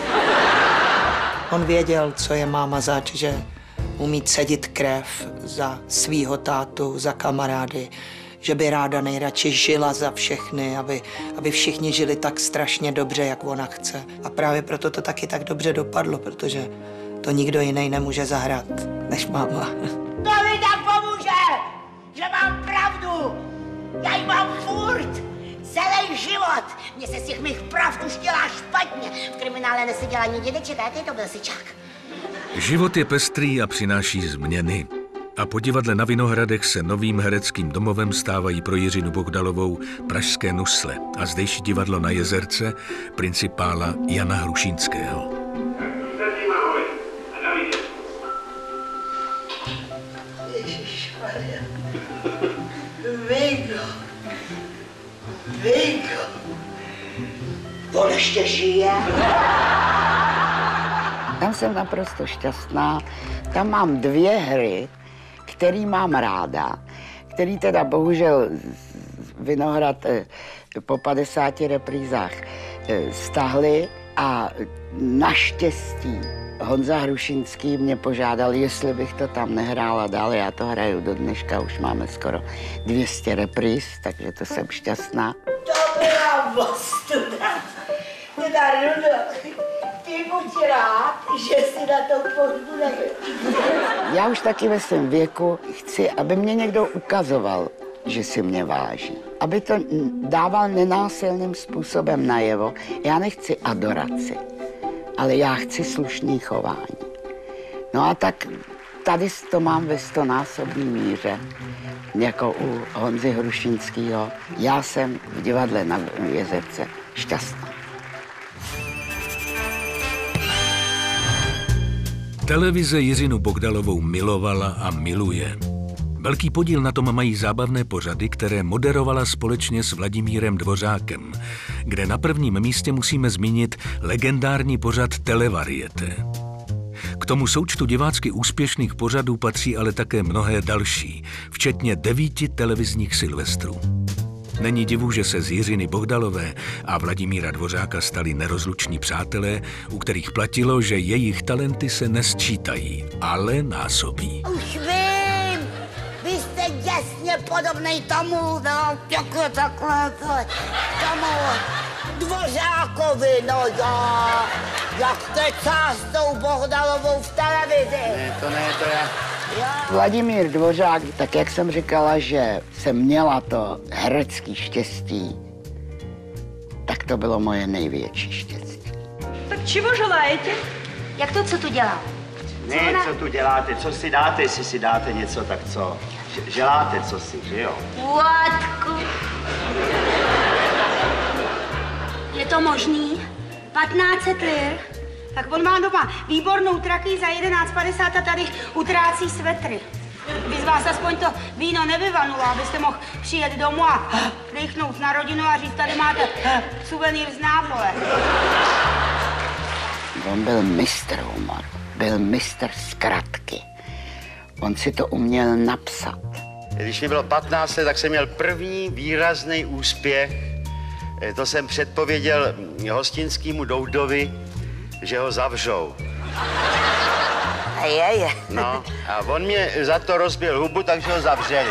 On věděl, co je máma zač, že umí cedit krev za svýho tátu, za kamarády, že by ráda nejradši žila za všechny, aby, aby všichni žili tak strašně dobře, jak ona chce. A právě proto to taky tak dobře dopadlo, protože to nikdo jiný nemůže zahrát, než máma. To mi tak pomůže, že mám pravdu. Já ji mám furt, celý život. Mně se z těch mých pravd už dělá špatně. V kriminále neseděl ani dědeček, a jaký to byl syčák. Život je pestrý a přináší změny. A po divadle na Vinohradech se novým hereckým domovem stávají pro Jiřinu Bohdalovou pražské Nusle a zdejší divadlo na Jezerce principála Jana Hrušínského. Ježišmarja. Vigo. Vigo. On ještě žije? Tam jsem naprosto šťastná. Tam mám dvě hry, který mám ráda, který teda bohužel Vinohrad po padesáti reprízách stahli a naštěstí Honza Hrušínský mě požádal, jestli bych to tam nehrála dál. Já to hraju do dneška, už máme skoro dvě stě repríz, takže to jsem šťastná. To byla ostuda. Teda Rudolf, ty buď rád, že si na tom pohřbu nebyl. Já už taky ve svém věku chci, aby mě někdo ukazoval, že si mě váží. Aby to dával nenásilným způsobem najevo. Já nechci adoraci, ale já chci slušný chování. No a tak tady to mám ve stonásobný míře, jako u Honzy Hrušínského. Já jsem v divadle na Jezerce šťastná. Televize Jiřinu Bohdalovou milovala a miluje. Velký podíl na tom mají zábavné pořady, které moderovala společně s Vladimírem Dvořákem, kde na prvním místě musíme zmínit legendární pořad Televarieté. K tomu součtu divácky úspěšných pořadů patří ale také mnohé další, včetně devíti televizních silvestrů. Není divu, že se z Jiřiny Bohdalové a Vladimíra Dvořáka stali nerozluční přátelé, u kterých platilo, že jejich talenty se nesčítají, ale násobí. Už vím, vy jste děsně podobnej tomu, no, takhle, takhle, takhle, tomu Dvořákovi, no já, jak kecá s tou Bohdalovou v televizi. Ne, to ne, to já. Vladimír Dvořák, tak jak jsem říkala, že jsem měla to herecký štěstí, tak to bylo moje největší štěstí. Tak čeho želáte? Jak to, co tu dělá? Ne, co, ona... co tu děláte, co si dáte, jestli si dáte něco, tak co? Želáte co si, že jo? Vodku. Je to možný? patnáct set lir. Tak on má doma výbornou traky za jedenáct padesát a tady utrácí svetry. By z vás aspoň to víno nevyvanulo, abyste mohl přijet domů a dýchnout na rodinu a říct, tady máte suvenýr z Nápole. On byl mistr humoru, byl mistr zkratky. On si to uměl napsat. Když mi bylo patnáct let, tak jsem měl první výrazný úspěch. To jsem předpověděl hostinskému Doudovi, že ho zavřou. A je, je. No, a on mě za to rozbil hubu, takže ho zavřeli.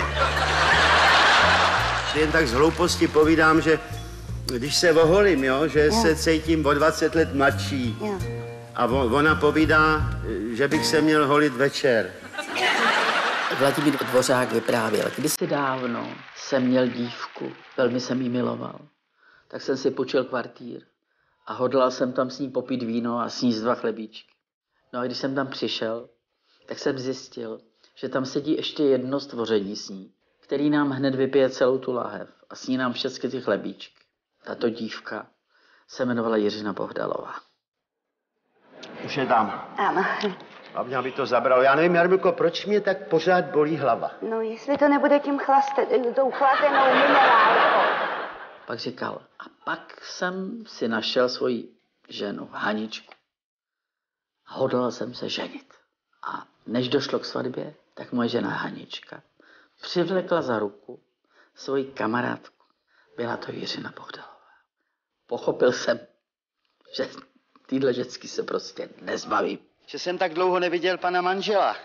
Jen tak z hlouposti povídám, že když se oholím, jo, že jo. se cítím o dvacet let mladší. Jo. A ona povídá, že bych se měl holit večer. Vladimír Dvořák vyprávěl, kdysi dávno jsem měl dívku, velmi jsem jí miloval. Tak jsem si půjčil kvartír a hodlal jsem tam s ní popít víno a sníst dva chlebíčky. No a když jsem tam přišel, tak jsem zjistil, že tam sedí ještě jedno stvoření s ní, který nám hned vypije celou tu lahev a sní nám všechny ty chlebíčky. Tato dívka se jmenovala Jiřina Bohdalová. Už je tam. Ano. A mě by to zabralo. Já nevím, Jarmilko, proč mě tak pořád bolí hlava? No, jestli to nebude tím chlastet, tou chlazenou minerálkou. Pak říkal, a pak jsem si našel svoji ženu, Haničku. Hodlal jsem se ženit. A než došlo k svatbě, tak moje žena Hanička přivlekla za ruku svoji kamarádku. Byla to Jiřina Bohdalová. Pochopil jsem, že týhle žecky se prostě nezbavím. Že jsem tak dlouho neviděl pana manžela.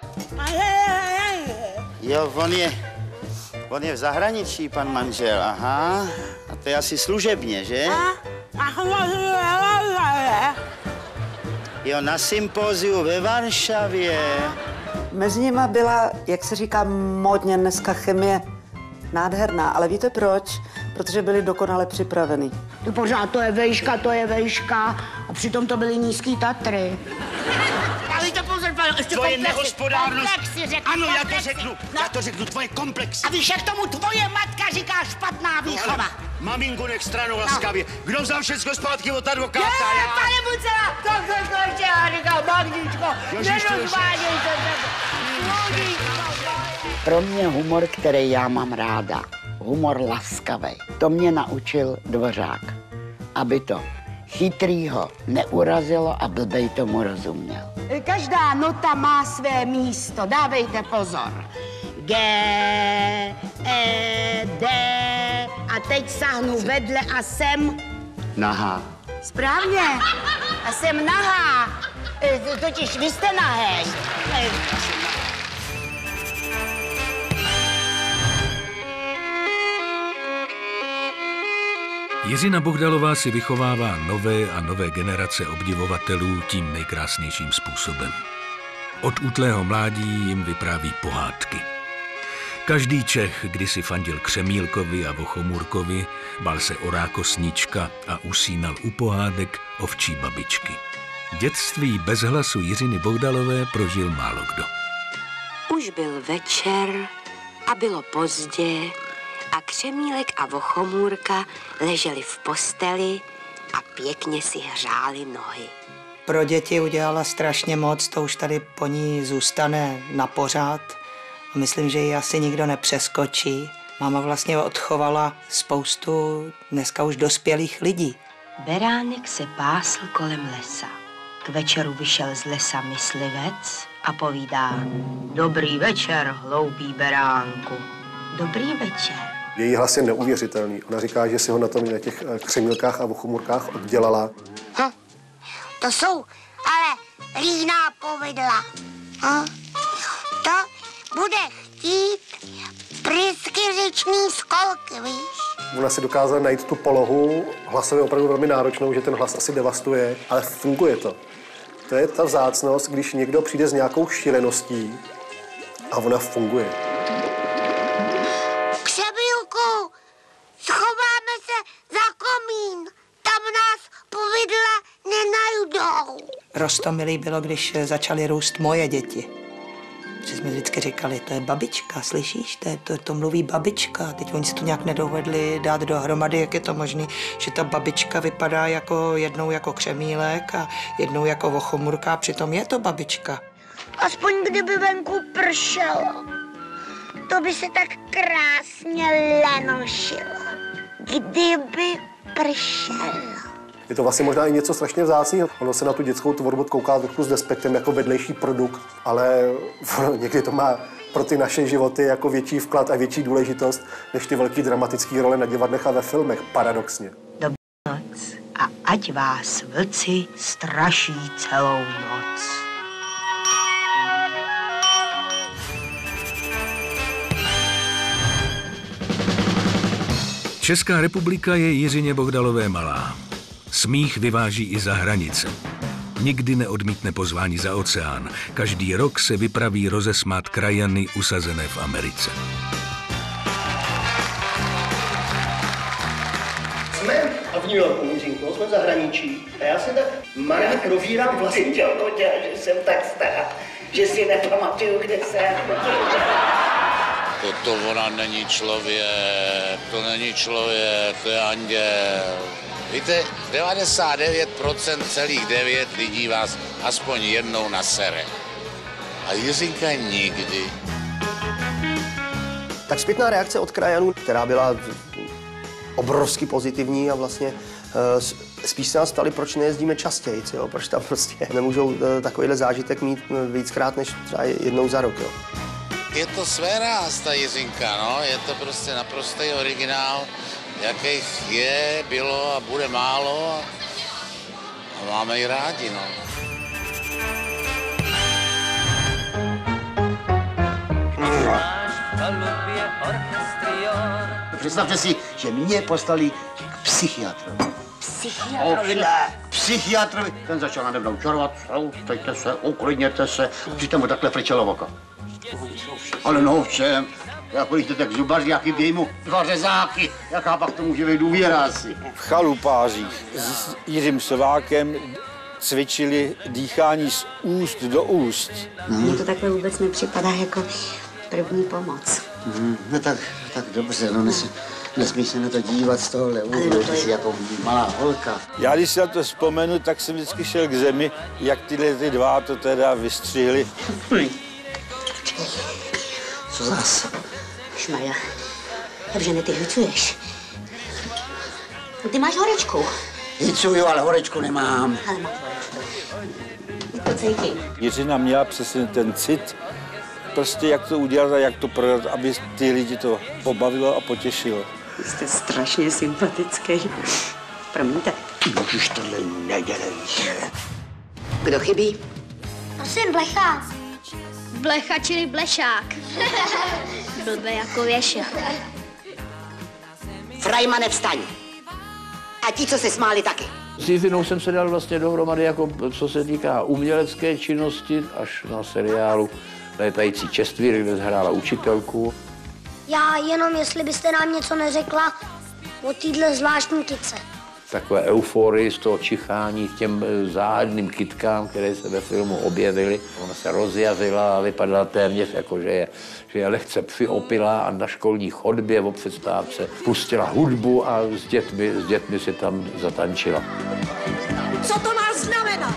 Jo, on je, on je v zahraničí, pan manžel, aha. A to je asi služebně, že? Jo, na sympóziu ve Varšavě. Mezi nimi byla, jak se říká módně dneska, chemie nádherná, ale víte proč? Protože byli dokonale připraveni. To pořád to je vejška, to je vejška a přitom to byly nízký Tatry. Ale to pozor, pane, ještě tvoje nehospodárnost. Komplexy, řekni, ano, komplexy. já to řeknu, no. já to řeknu, tvoje komplexy. A víš, jak tomu tvoje matka říká špatná výchova. No, maminku, nech stranou laskavě. No. Kdo vzal všechno zpátky od advokáta? Je, já? Pane Bucela, to to to já říkal, Magdičko, nerozvádějte se. Pro mě humor, který já mám ráda, humor laskavý, to mě naučil Dvořák, aby to chytrýho neurazilo a blbej tomu rozuměl. Každá nota má své místo, dávejte pozor. G, E, D a teď sáhnu vedle a jsem... Nahá. Správně, a jsem nahá, e, totiž vy jste nahej. E, Jiřina Bohdalová si vychovává nové a nové generace obdivovatelů tím nejkrásnějším způsobem. Od útlého mládí jim vypráví pohádky. Každý Čech kdysi fandil Křemílkovi a Vochomůrkovi, bál se o rákosnička a usínal u pohádek ovčí babičky. Dětství bez hlasu Jiřiny Bohdalové prožil málo kdo. Už byl večer a bylo pozdě a Křemílek a Vochomůrka leželi v posteli a pěkně si hřáli nohy. Pro děti udělala strašně moc, to už tady po ní zůstane na pořád. A myslím, že ji asi nikdo nepřeskočí. Máma vlastně odchovala spoustu dneska už dospělých lidí. Beránek se pásl kolem lesa. K večeru vyšel z lesa myslivec a povídá: Dobrý večer, hloupý beránku. Dobrý večer. Její hlas je neuvěřitelný. Ona říká, že si ho na tom na těch Křemílkách a Vochomůrkách oddělala. Hm, to jsou ale líná povidla. Hm, to bude chtít pryskyřičný skolky, víš? Ona si dokázala najít tu polohu hlasově opravdu velmi náročnou, že ten hlas asi devastuje, ale funguje to. To je ta vzácnost, když někdo přijde s nějakou šíleností a ona funguje. Křemílku, schováme se za komín, tam nás povidla nenajdou. Rostomilý bylo, když začaly růst moje děti. Že jsme vždycky říkali, to je babička, slyšíš, to, je, to, to mluví babička. Teď oni si to nějak nedovedli dát dohromady, jak je to možné, že ta babička vypadá jako jednou jako Křemílek a jednou jako Vochomůrka, a přitom je to babička. Aspoň kdyby venku pršelo, to by se tak krásně lenošilo. Kdyby pršelo. Je to vlastně možná i něco strašně vzácného. Ono se na tu dětskou tvorbu kouká trochu s despektem jako vedlejší produkt, ale někdy to má pro ty naše životy jako větší vklad a větší důležitost než ty velký dramatické role na divadlech a ve filmech, paradoxně. Dobrou noc a ať vás vlci straší celou noc. Česká republika je Jiřině Bohdalové malá. Smích vyváží i za hranice. Nikdy neodmítne pozvání za oceán. Každý rok se vypraví rozesmát krajany usazené v Americe. Jsme a v New Yorku, Jiřinko, jsme v zahraničí. A já si tak marně probírám vlastní tělo, že jsem tak stará, že si nepamatuju, kde jsem. To ona není člověk, to není člověk, to je anděl. Víte, devadesát devět procent celých devět lidí vás aspoň jednou nasere. A Jiřinka nikdy. Tak zpětná reakce od krajanů, která byla obrovsky pozitivní a vlastně spíš se nás ptali, proč nejezdíme častěji, jo? Proč tam prostě nemůžou takovýhle zážitek mít víckrát než třeba jednou za rok. Jo? Je to své ráz, ta Jiřinka, no, je to prostě naprostý originál, jakých je, bylo a bude málo a máme ji rádi, no. Představte si, že mě poslali k psychiatrovi. Psychiatrovi? Psychiatrovi. Ten začal nade mnou čarovat, stejte se, uklidněte se, přitom mu takhle frčelo oko. Ale no v čem? Jako jíte tak zubař, jaký dej mu dva řezáky, jaká pak to může být důvěra asi. V chalupářích s Jiřím Sovákem cvičili dýchání z úst do úst. Mně to takhle vůbec nepřipadá jako první pomoc. Mm, no tak, tak dobře, no nes, nesmí se na to dívat z tohohle úhlu, ty jsi jako malá holka. Já když si na to vzpomenu, tak jsem vždycky šel k zemi, jak tyhle ty dva to teda vystřihli. Hm. Co zas? Šmaja, takže ne, ty hlicuješ. Ty máš horečku. Hicuju, ale horečku nemám. Ale máš horečku. To cítím. Jiřina měla přesně ten cit, prostě jak to udělat a jak to prodat, aby ty lidi to pobavilo a potěšilo. Jste strašně sympatický. Promiňte. No už tohle nedělejte. Kdo chybí? Prosím, Blecha. Blecha, čili blešák. Blbě jako věšák. Frajmane, vstaň. A ti, co se smáli, taky. S Jiřinou jsem se dal vlastně dohromady, jako co se týká umělecké činnosti, až na seriálu Létající čestvír, kde hrála učitelku. Já jenom, jestli byste nám něco neřekla o téhle zvláštní kytce. Takové euforii z toho čichání k těm záhadným kytkám, které se ve filmu objevily. Ona se rozjavila a vypadala téměř jako, že je, že je lehce opilá a na školní chodbě o přestávce pustila hudbu a s dětmi, s dětmi si tam zatančila. Co to má znamenat?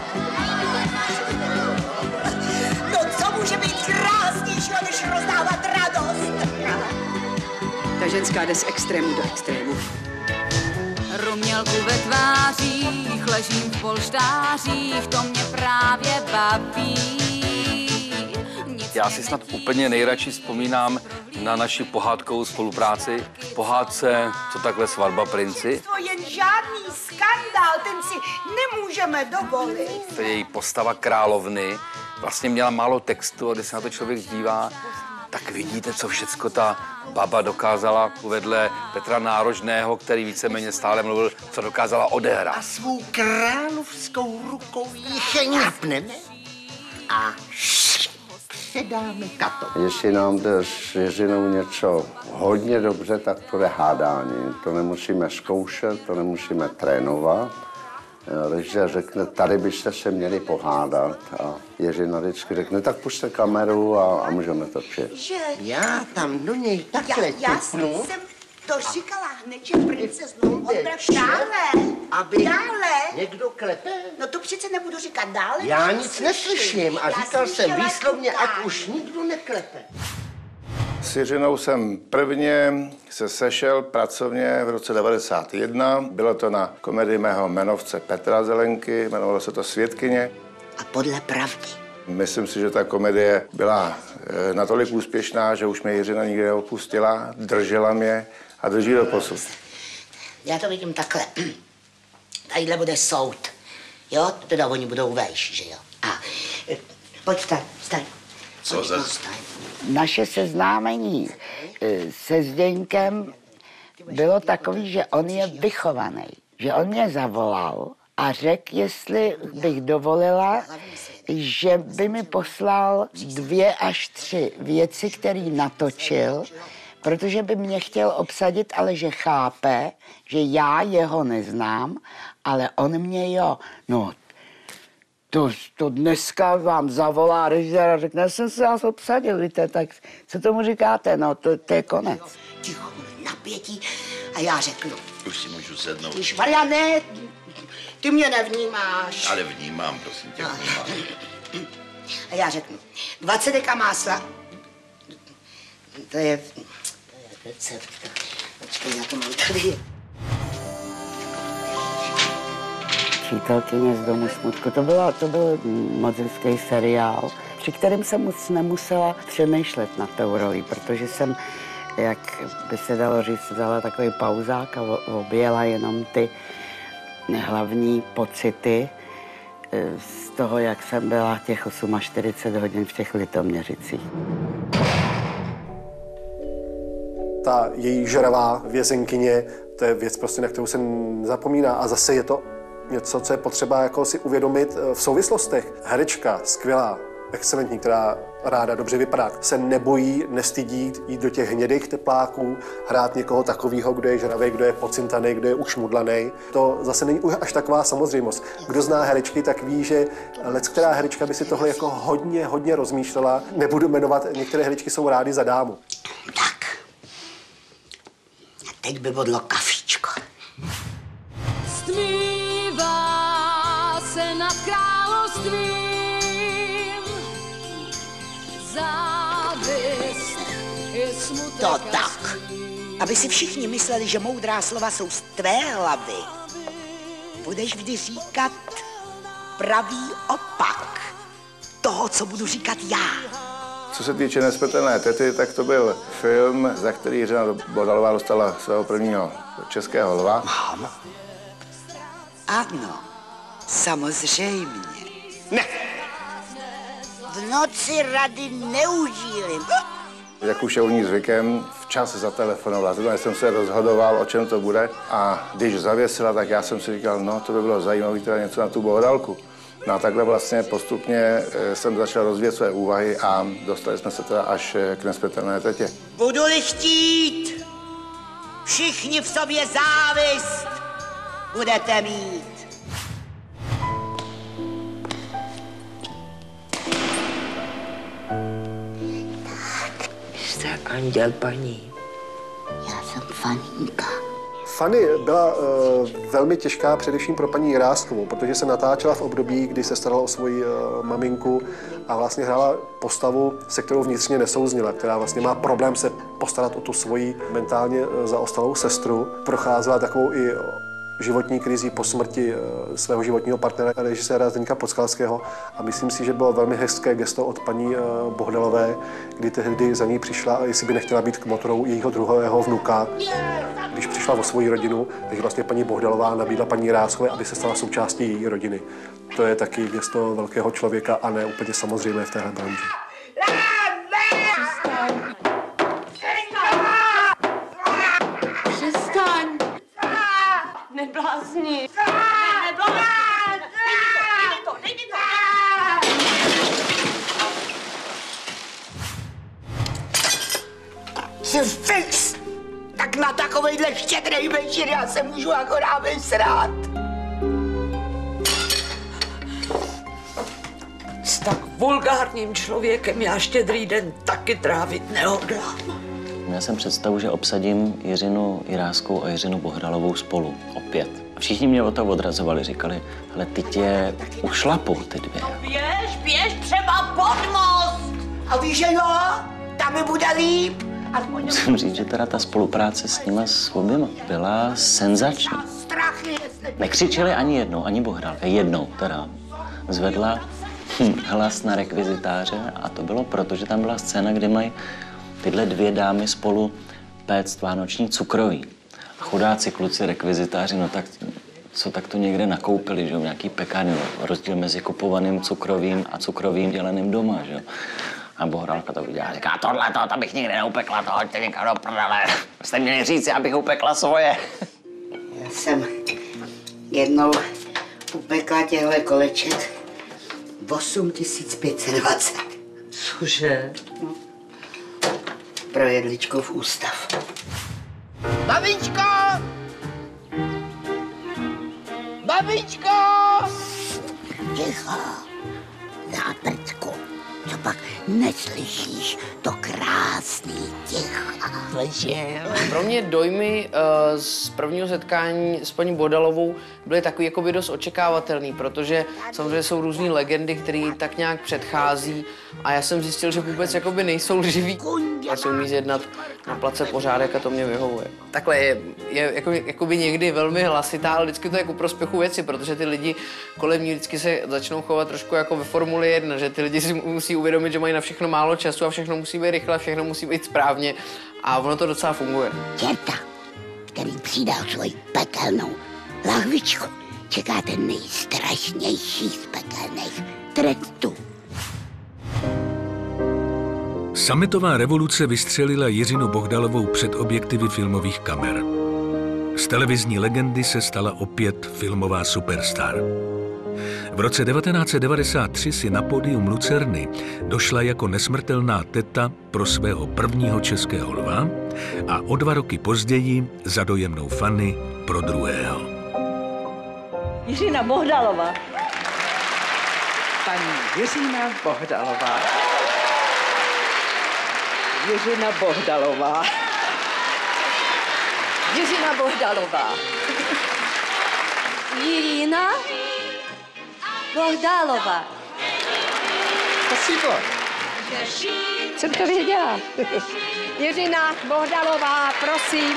No co může být krásnějšího, než rozdávat radost? Ta ženská jde z extrému do extrému. Rumělku ve tvářích, ležím v polštářích, to mě právě baví. Já si snad úplně nejradši vzpomínám na naši pohádkovou spolupráci. V pohádce Co takhle svatba princi. To jen žádný skandál, ten si nemůžeme dovolit. To je její postava královny. Vlastně měla málo textu a když se na to člověk dívá, tak vidíte, co všecko ta baba dokázala vedle Petra Nárožného, který víceméně stále mluvil, co dokázala odehrát. A svou královskou rukou ji chňapneme a předáme Katovi. Jestli nám jde s Jiřinou něco hodně dobře, tak to je hádání. To nemusíme zkoušet, to nemusíme trénovat. Režisér řekne, tady byste se měli pohádat a Jiřina vždycky řekne, tak puste kameru a, a můžeme točit. Že? Já tam do něj takhle Já, já jsem to říkala hned, že princeznou odbrav dále. Aby dále. někdo klepe? No to přece nebudu říkat dále. Já nic neslyším a Já říkal jsem jsem chtěla výslovně, říkat. ať už nikdo neklepe. S Jiřinou jsem prvně se sešel pracovně v roce devadesát jedna. Bylo to na komedii mého jmenovce Petra Zelenky, jmenovalo se to Svědkyně. A podle pravdy. Myslím si, že ta komedie byla e, natolik úspěšná, že už mě Jiřina nikdy neopustila, držela mě a drží do posud. Já to vidím takhle. tadyhle bude soud. Jo, teda oni budou vejš, že jo. A pojď staň, staň. Co za... Naše seznámení se Zdeňkem bylo takový, že on je vychovaný. Že on mě zavolal a řekl, jestli bych dovolila, že by mi poslal dvě až tři věci, které natočil, protože by mě chtěl obsadit, ale že chápe, že já jeho neznám, ale on mě jo. No, to, to dneska vám zavolá režisér a řekne, jsem se vás obsadil, víte, tak co tomu říkáte, no, to, to je konec. Ticho, napětí a já řeknu. Už si můžu sednout. Když Maria, ne, ty mě nevnímáš. Ale vnímám, prosím tě, vnímám. A já řeknu, dvacet deka másla, to je, to je receptka. Počkej, já to mám tady. Přítelkyně z domu smutku, to, bylo, to byl moc hezký seriál, při kterém jsem moc nemusela přemýšlet nad tou rolí, protože jsem, jak by se dalo říct, dala takový pauzák a objela jenom ty hlavní pocity z toho, jak jsem byla těch čtyřicet osm hodin v těch Litoměřicích. Ta její žravá vězenkyně, to je věc, prostě, na kterou se zapomíná a zase je to něco, co je potřeba jako si uvědomit v souvislostech. Herečka, skvělá, excelentní, která ráda dobře vypadá, se nebojí, nestydí jít do těch hnědých tepláků, hrát někoho takového, kdo je žravý, kdo je pocintaný, kdo je ušmudlaný. To zase není až taková samozřejmost. Kdo zná herečky, tak ví, že lecktkterá herečka by si tohle jako hodně, hodně rozmýšlela. Nebudu jmenovat, některé herečky jsou rády za dámu. Tak. A teď by bodlo kafičko. Stmívá se nad královstvím závist je smutek. To tak. Aby si všichni mysleli, že moudrá slova jsou z tvé hlavy, budeš vždy říkat pravý opak toho, co budu říkat já. Co se týče Nesmrtelné tety, tak to byl film, za který Jiřina Bohdalová dostala svého prvního českého lva. Mám. Ano, samozřejmě. Ne. V noci rady neužílim. Jak už je u ní zvykem, včas zatelefonovala. Tudíž jsem se rozhodoval, o čem to bude. A když zavěsila, tak já jsem si říkal, no to by bylo zajímavé, teda něco na tu Bohdalku. No a takhle vlastně postupně jsem začal rozvíjet své úvahy a dostali jsme se teda až k Nesmrtelné tetě. Budu-li chtít, všichni v sobě závist budete mít. Jste anděl, paní. Já jsem Faninka. Fanny byla uh, velmi těžká především pro paní Jiráskovou, protože se natáčela v období, kdy se starala o svoji uh, maminku a vlastně hrála postavu, se kterou vnitřně nesouznila, která vlastně má problém se postarat o tu svoji mentálně uh, zaostalou sestru. Procházela takovou i životní krizi po smrti uh, svého životního partnera, režiséra Zdeňka Podskalského a myslím si, že bylo velmi hezké gesto od paní uh, Bohdalové, kdy tehdy za ní přišla, jestli by nechtěla být kmotrou jejího druhého vnuka. Když přišla o svoji rodinu, takže vlastně paní Bohdalová nabídla paní Jiráskové, aby se stala součástí její rodiny. To je taky gesto velkého člověka a ne úplně samozřejmé v téhle branži. Přestaň! Neblázni! Neblázni! Nejdi to, nejdi to! Jsi fix! Tak na takovejhle štědrý večer já se můžu akorát vysrát. S tak vulgárním člověkem já štědrý den taky trávit nehodlám. Měl jsem představu, že obsadím Jiřinu Jiráskou a Jiřinu Bohdalovou spolu. Opět. A všichni mě o to odrazovali, říkali, hele, ty tě ušlapu, ty dvě. No běž, běž třeba pod most. A víš, že jo, tam mi bude líp. Aspoň musím říct, že teda ta spolupráce s nima s oběma byla senzační. Nekřičeli ani jednou, ani Bohdal. Jednou teda zvedla hm, hlas na rekvizitáře a to bylo proto, že tam byla scéna, kde mají tyhle dvě dámy spolu péct vánoční cukroví. A chudáci kluci rekvizitáři, no tak co takto někde nakoupili, že jo, nějaký pekárny, rozdíl mezi kupovaným cukrovým a cukrovým dělaným doma, že jo. A Bohdalka to viděla a říká, tohle to, to bych nikdy neupekla, to hoďte někam do prdele. Jste měli říct, abych upekla svoje. Já jsem jednou upekla těhle koleček osm tisíc pět set dvacet. Cože? No. Pro jedličkov ústav. Babičko! Babičko! Ticho, záprcku, co pak neslyšíš to krásný ticho. Slyším. Pro mě dojmy uh, z prvního setkání s paní Bohdalovou byly takový jakoby dost očekávatelný, protože samozřejmě jsou různý legendy, které tak nějak předchází a já jsem zjistil, že vůbec jakoby nejsou lživý. A jsou umí zjednat na place pořádek a to mě vyhovuje. Takhle je, je jako, jakoby někdy velmi hlasitá, ale vždycky to je ku prospěchu věci, protože ty lidi kolem ní vždycky se začnou chovat trošku jako ve Formuli jedna, že ty lidi si musí uvědomit, že mají na všechno málo času a všechno musí být rychle, všechno musí být správně a ono to docela funguje. Čerta, který přidal svoji pekelnou lahvičku, čeká ten nejstrašnější z pekelných trestů. Sametová revoluce vystřelila Jiřinu Bohdalovou před objektivy filmových kamer. Z televizní legendy se stala opět filmová superstar. V roce devatenáct set devadesát tři si na pódium Lucerny došla jako nesmrtelná teta pro svého prvního českého lva a o dva roky později za dojemnou Fanny pro druhého. Jiřina Bohdalová. Paní Jiřina Bohdalová. Jiřina Bohdalová. Jiřina Bohdalová. Ирина Bohdalová. Спасибо. Jsem to věděla. Jiřina Bohdalová, prosím.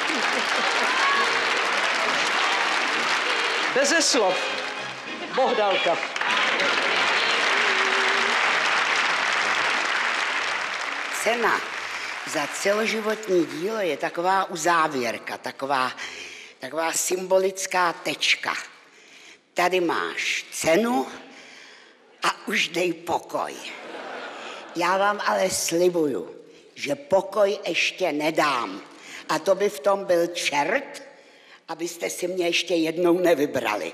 Beze slov. Bohdalka. Cena za celoživotní dílo je taková uzávěrka, taková, taková symbolická tečka. Tady máš cenu a už dej pokoj. Já vám ale slibuju, že pokoj ještě nedám. A to by v tom byl čert, abyste si mě ještě jednou nevybrali.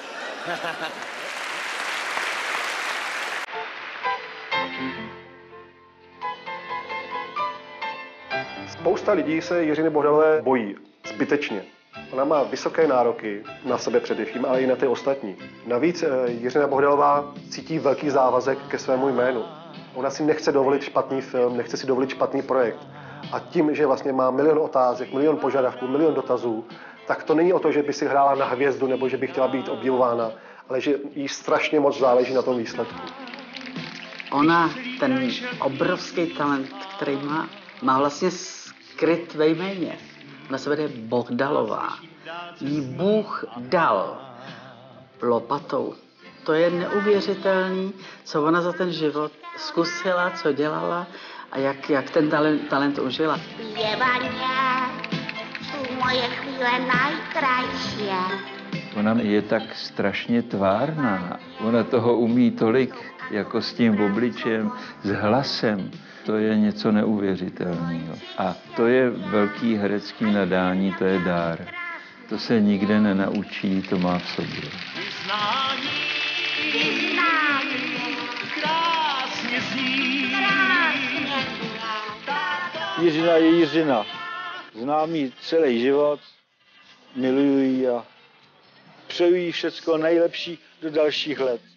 Spousta lidí se Jiřiny Bohdalové bojí. Zbytečně. Ona má vysoké nároky na sebe především, ale i na ty ostatní. Navíc Jiřina Bohdalová cítí velký závazek ke svému jménu. Ona si nechce dovolit špatný film, nechce si dovolit špatný projekt. A tím, že vlastně má milion otázek, milion požadavků, milion dotazů, tak to není o to, že by si hrála na hvězdu nebo že by chtěla být obdivována, ale že jí strašně moc záleží na tom výsledku. Ona ten obrovský talent, který má, má vlastně skryt ve jméně. Ona se jmenuje Bohdalová. Jí Bůh dal lopatou. To je neuvěřitelný, co ona za ten život zkusila, co dělala a jak, jak ten talent, talent užila. Zpěvaně jsou moje chvíle nejkrajší. Ona je tak strašně tvárná. Ona toho umí tolik, jako s tím obličem, s hlasem. To je něco neuvěřitelného. A to je velký herecký nadání, to je dár. To se nikde nenaučí, to má v sobě. Jiřina je Jiřina. Znám ji celý život, miluji ji a přeju jí všecko nejlepší do dalších let.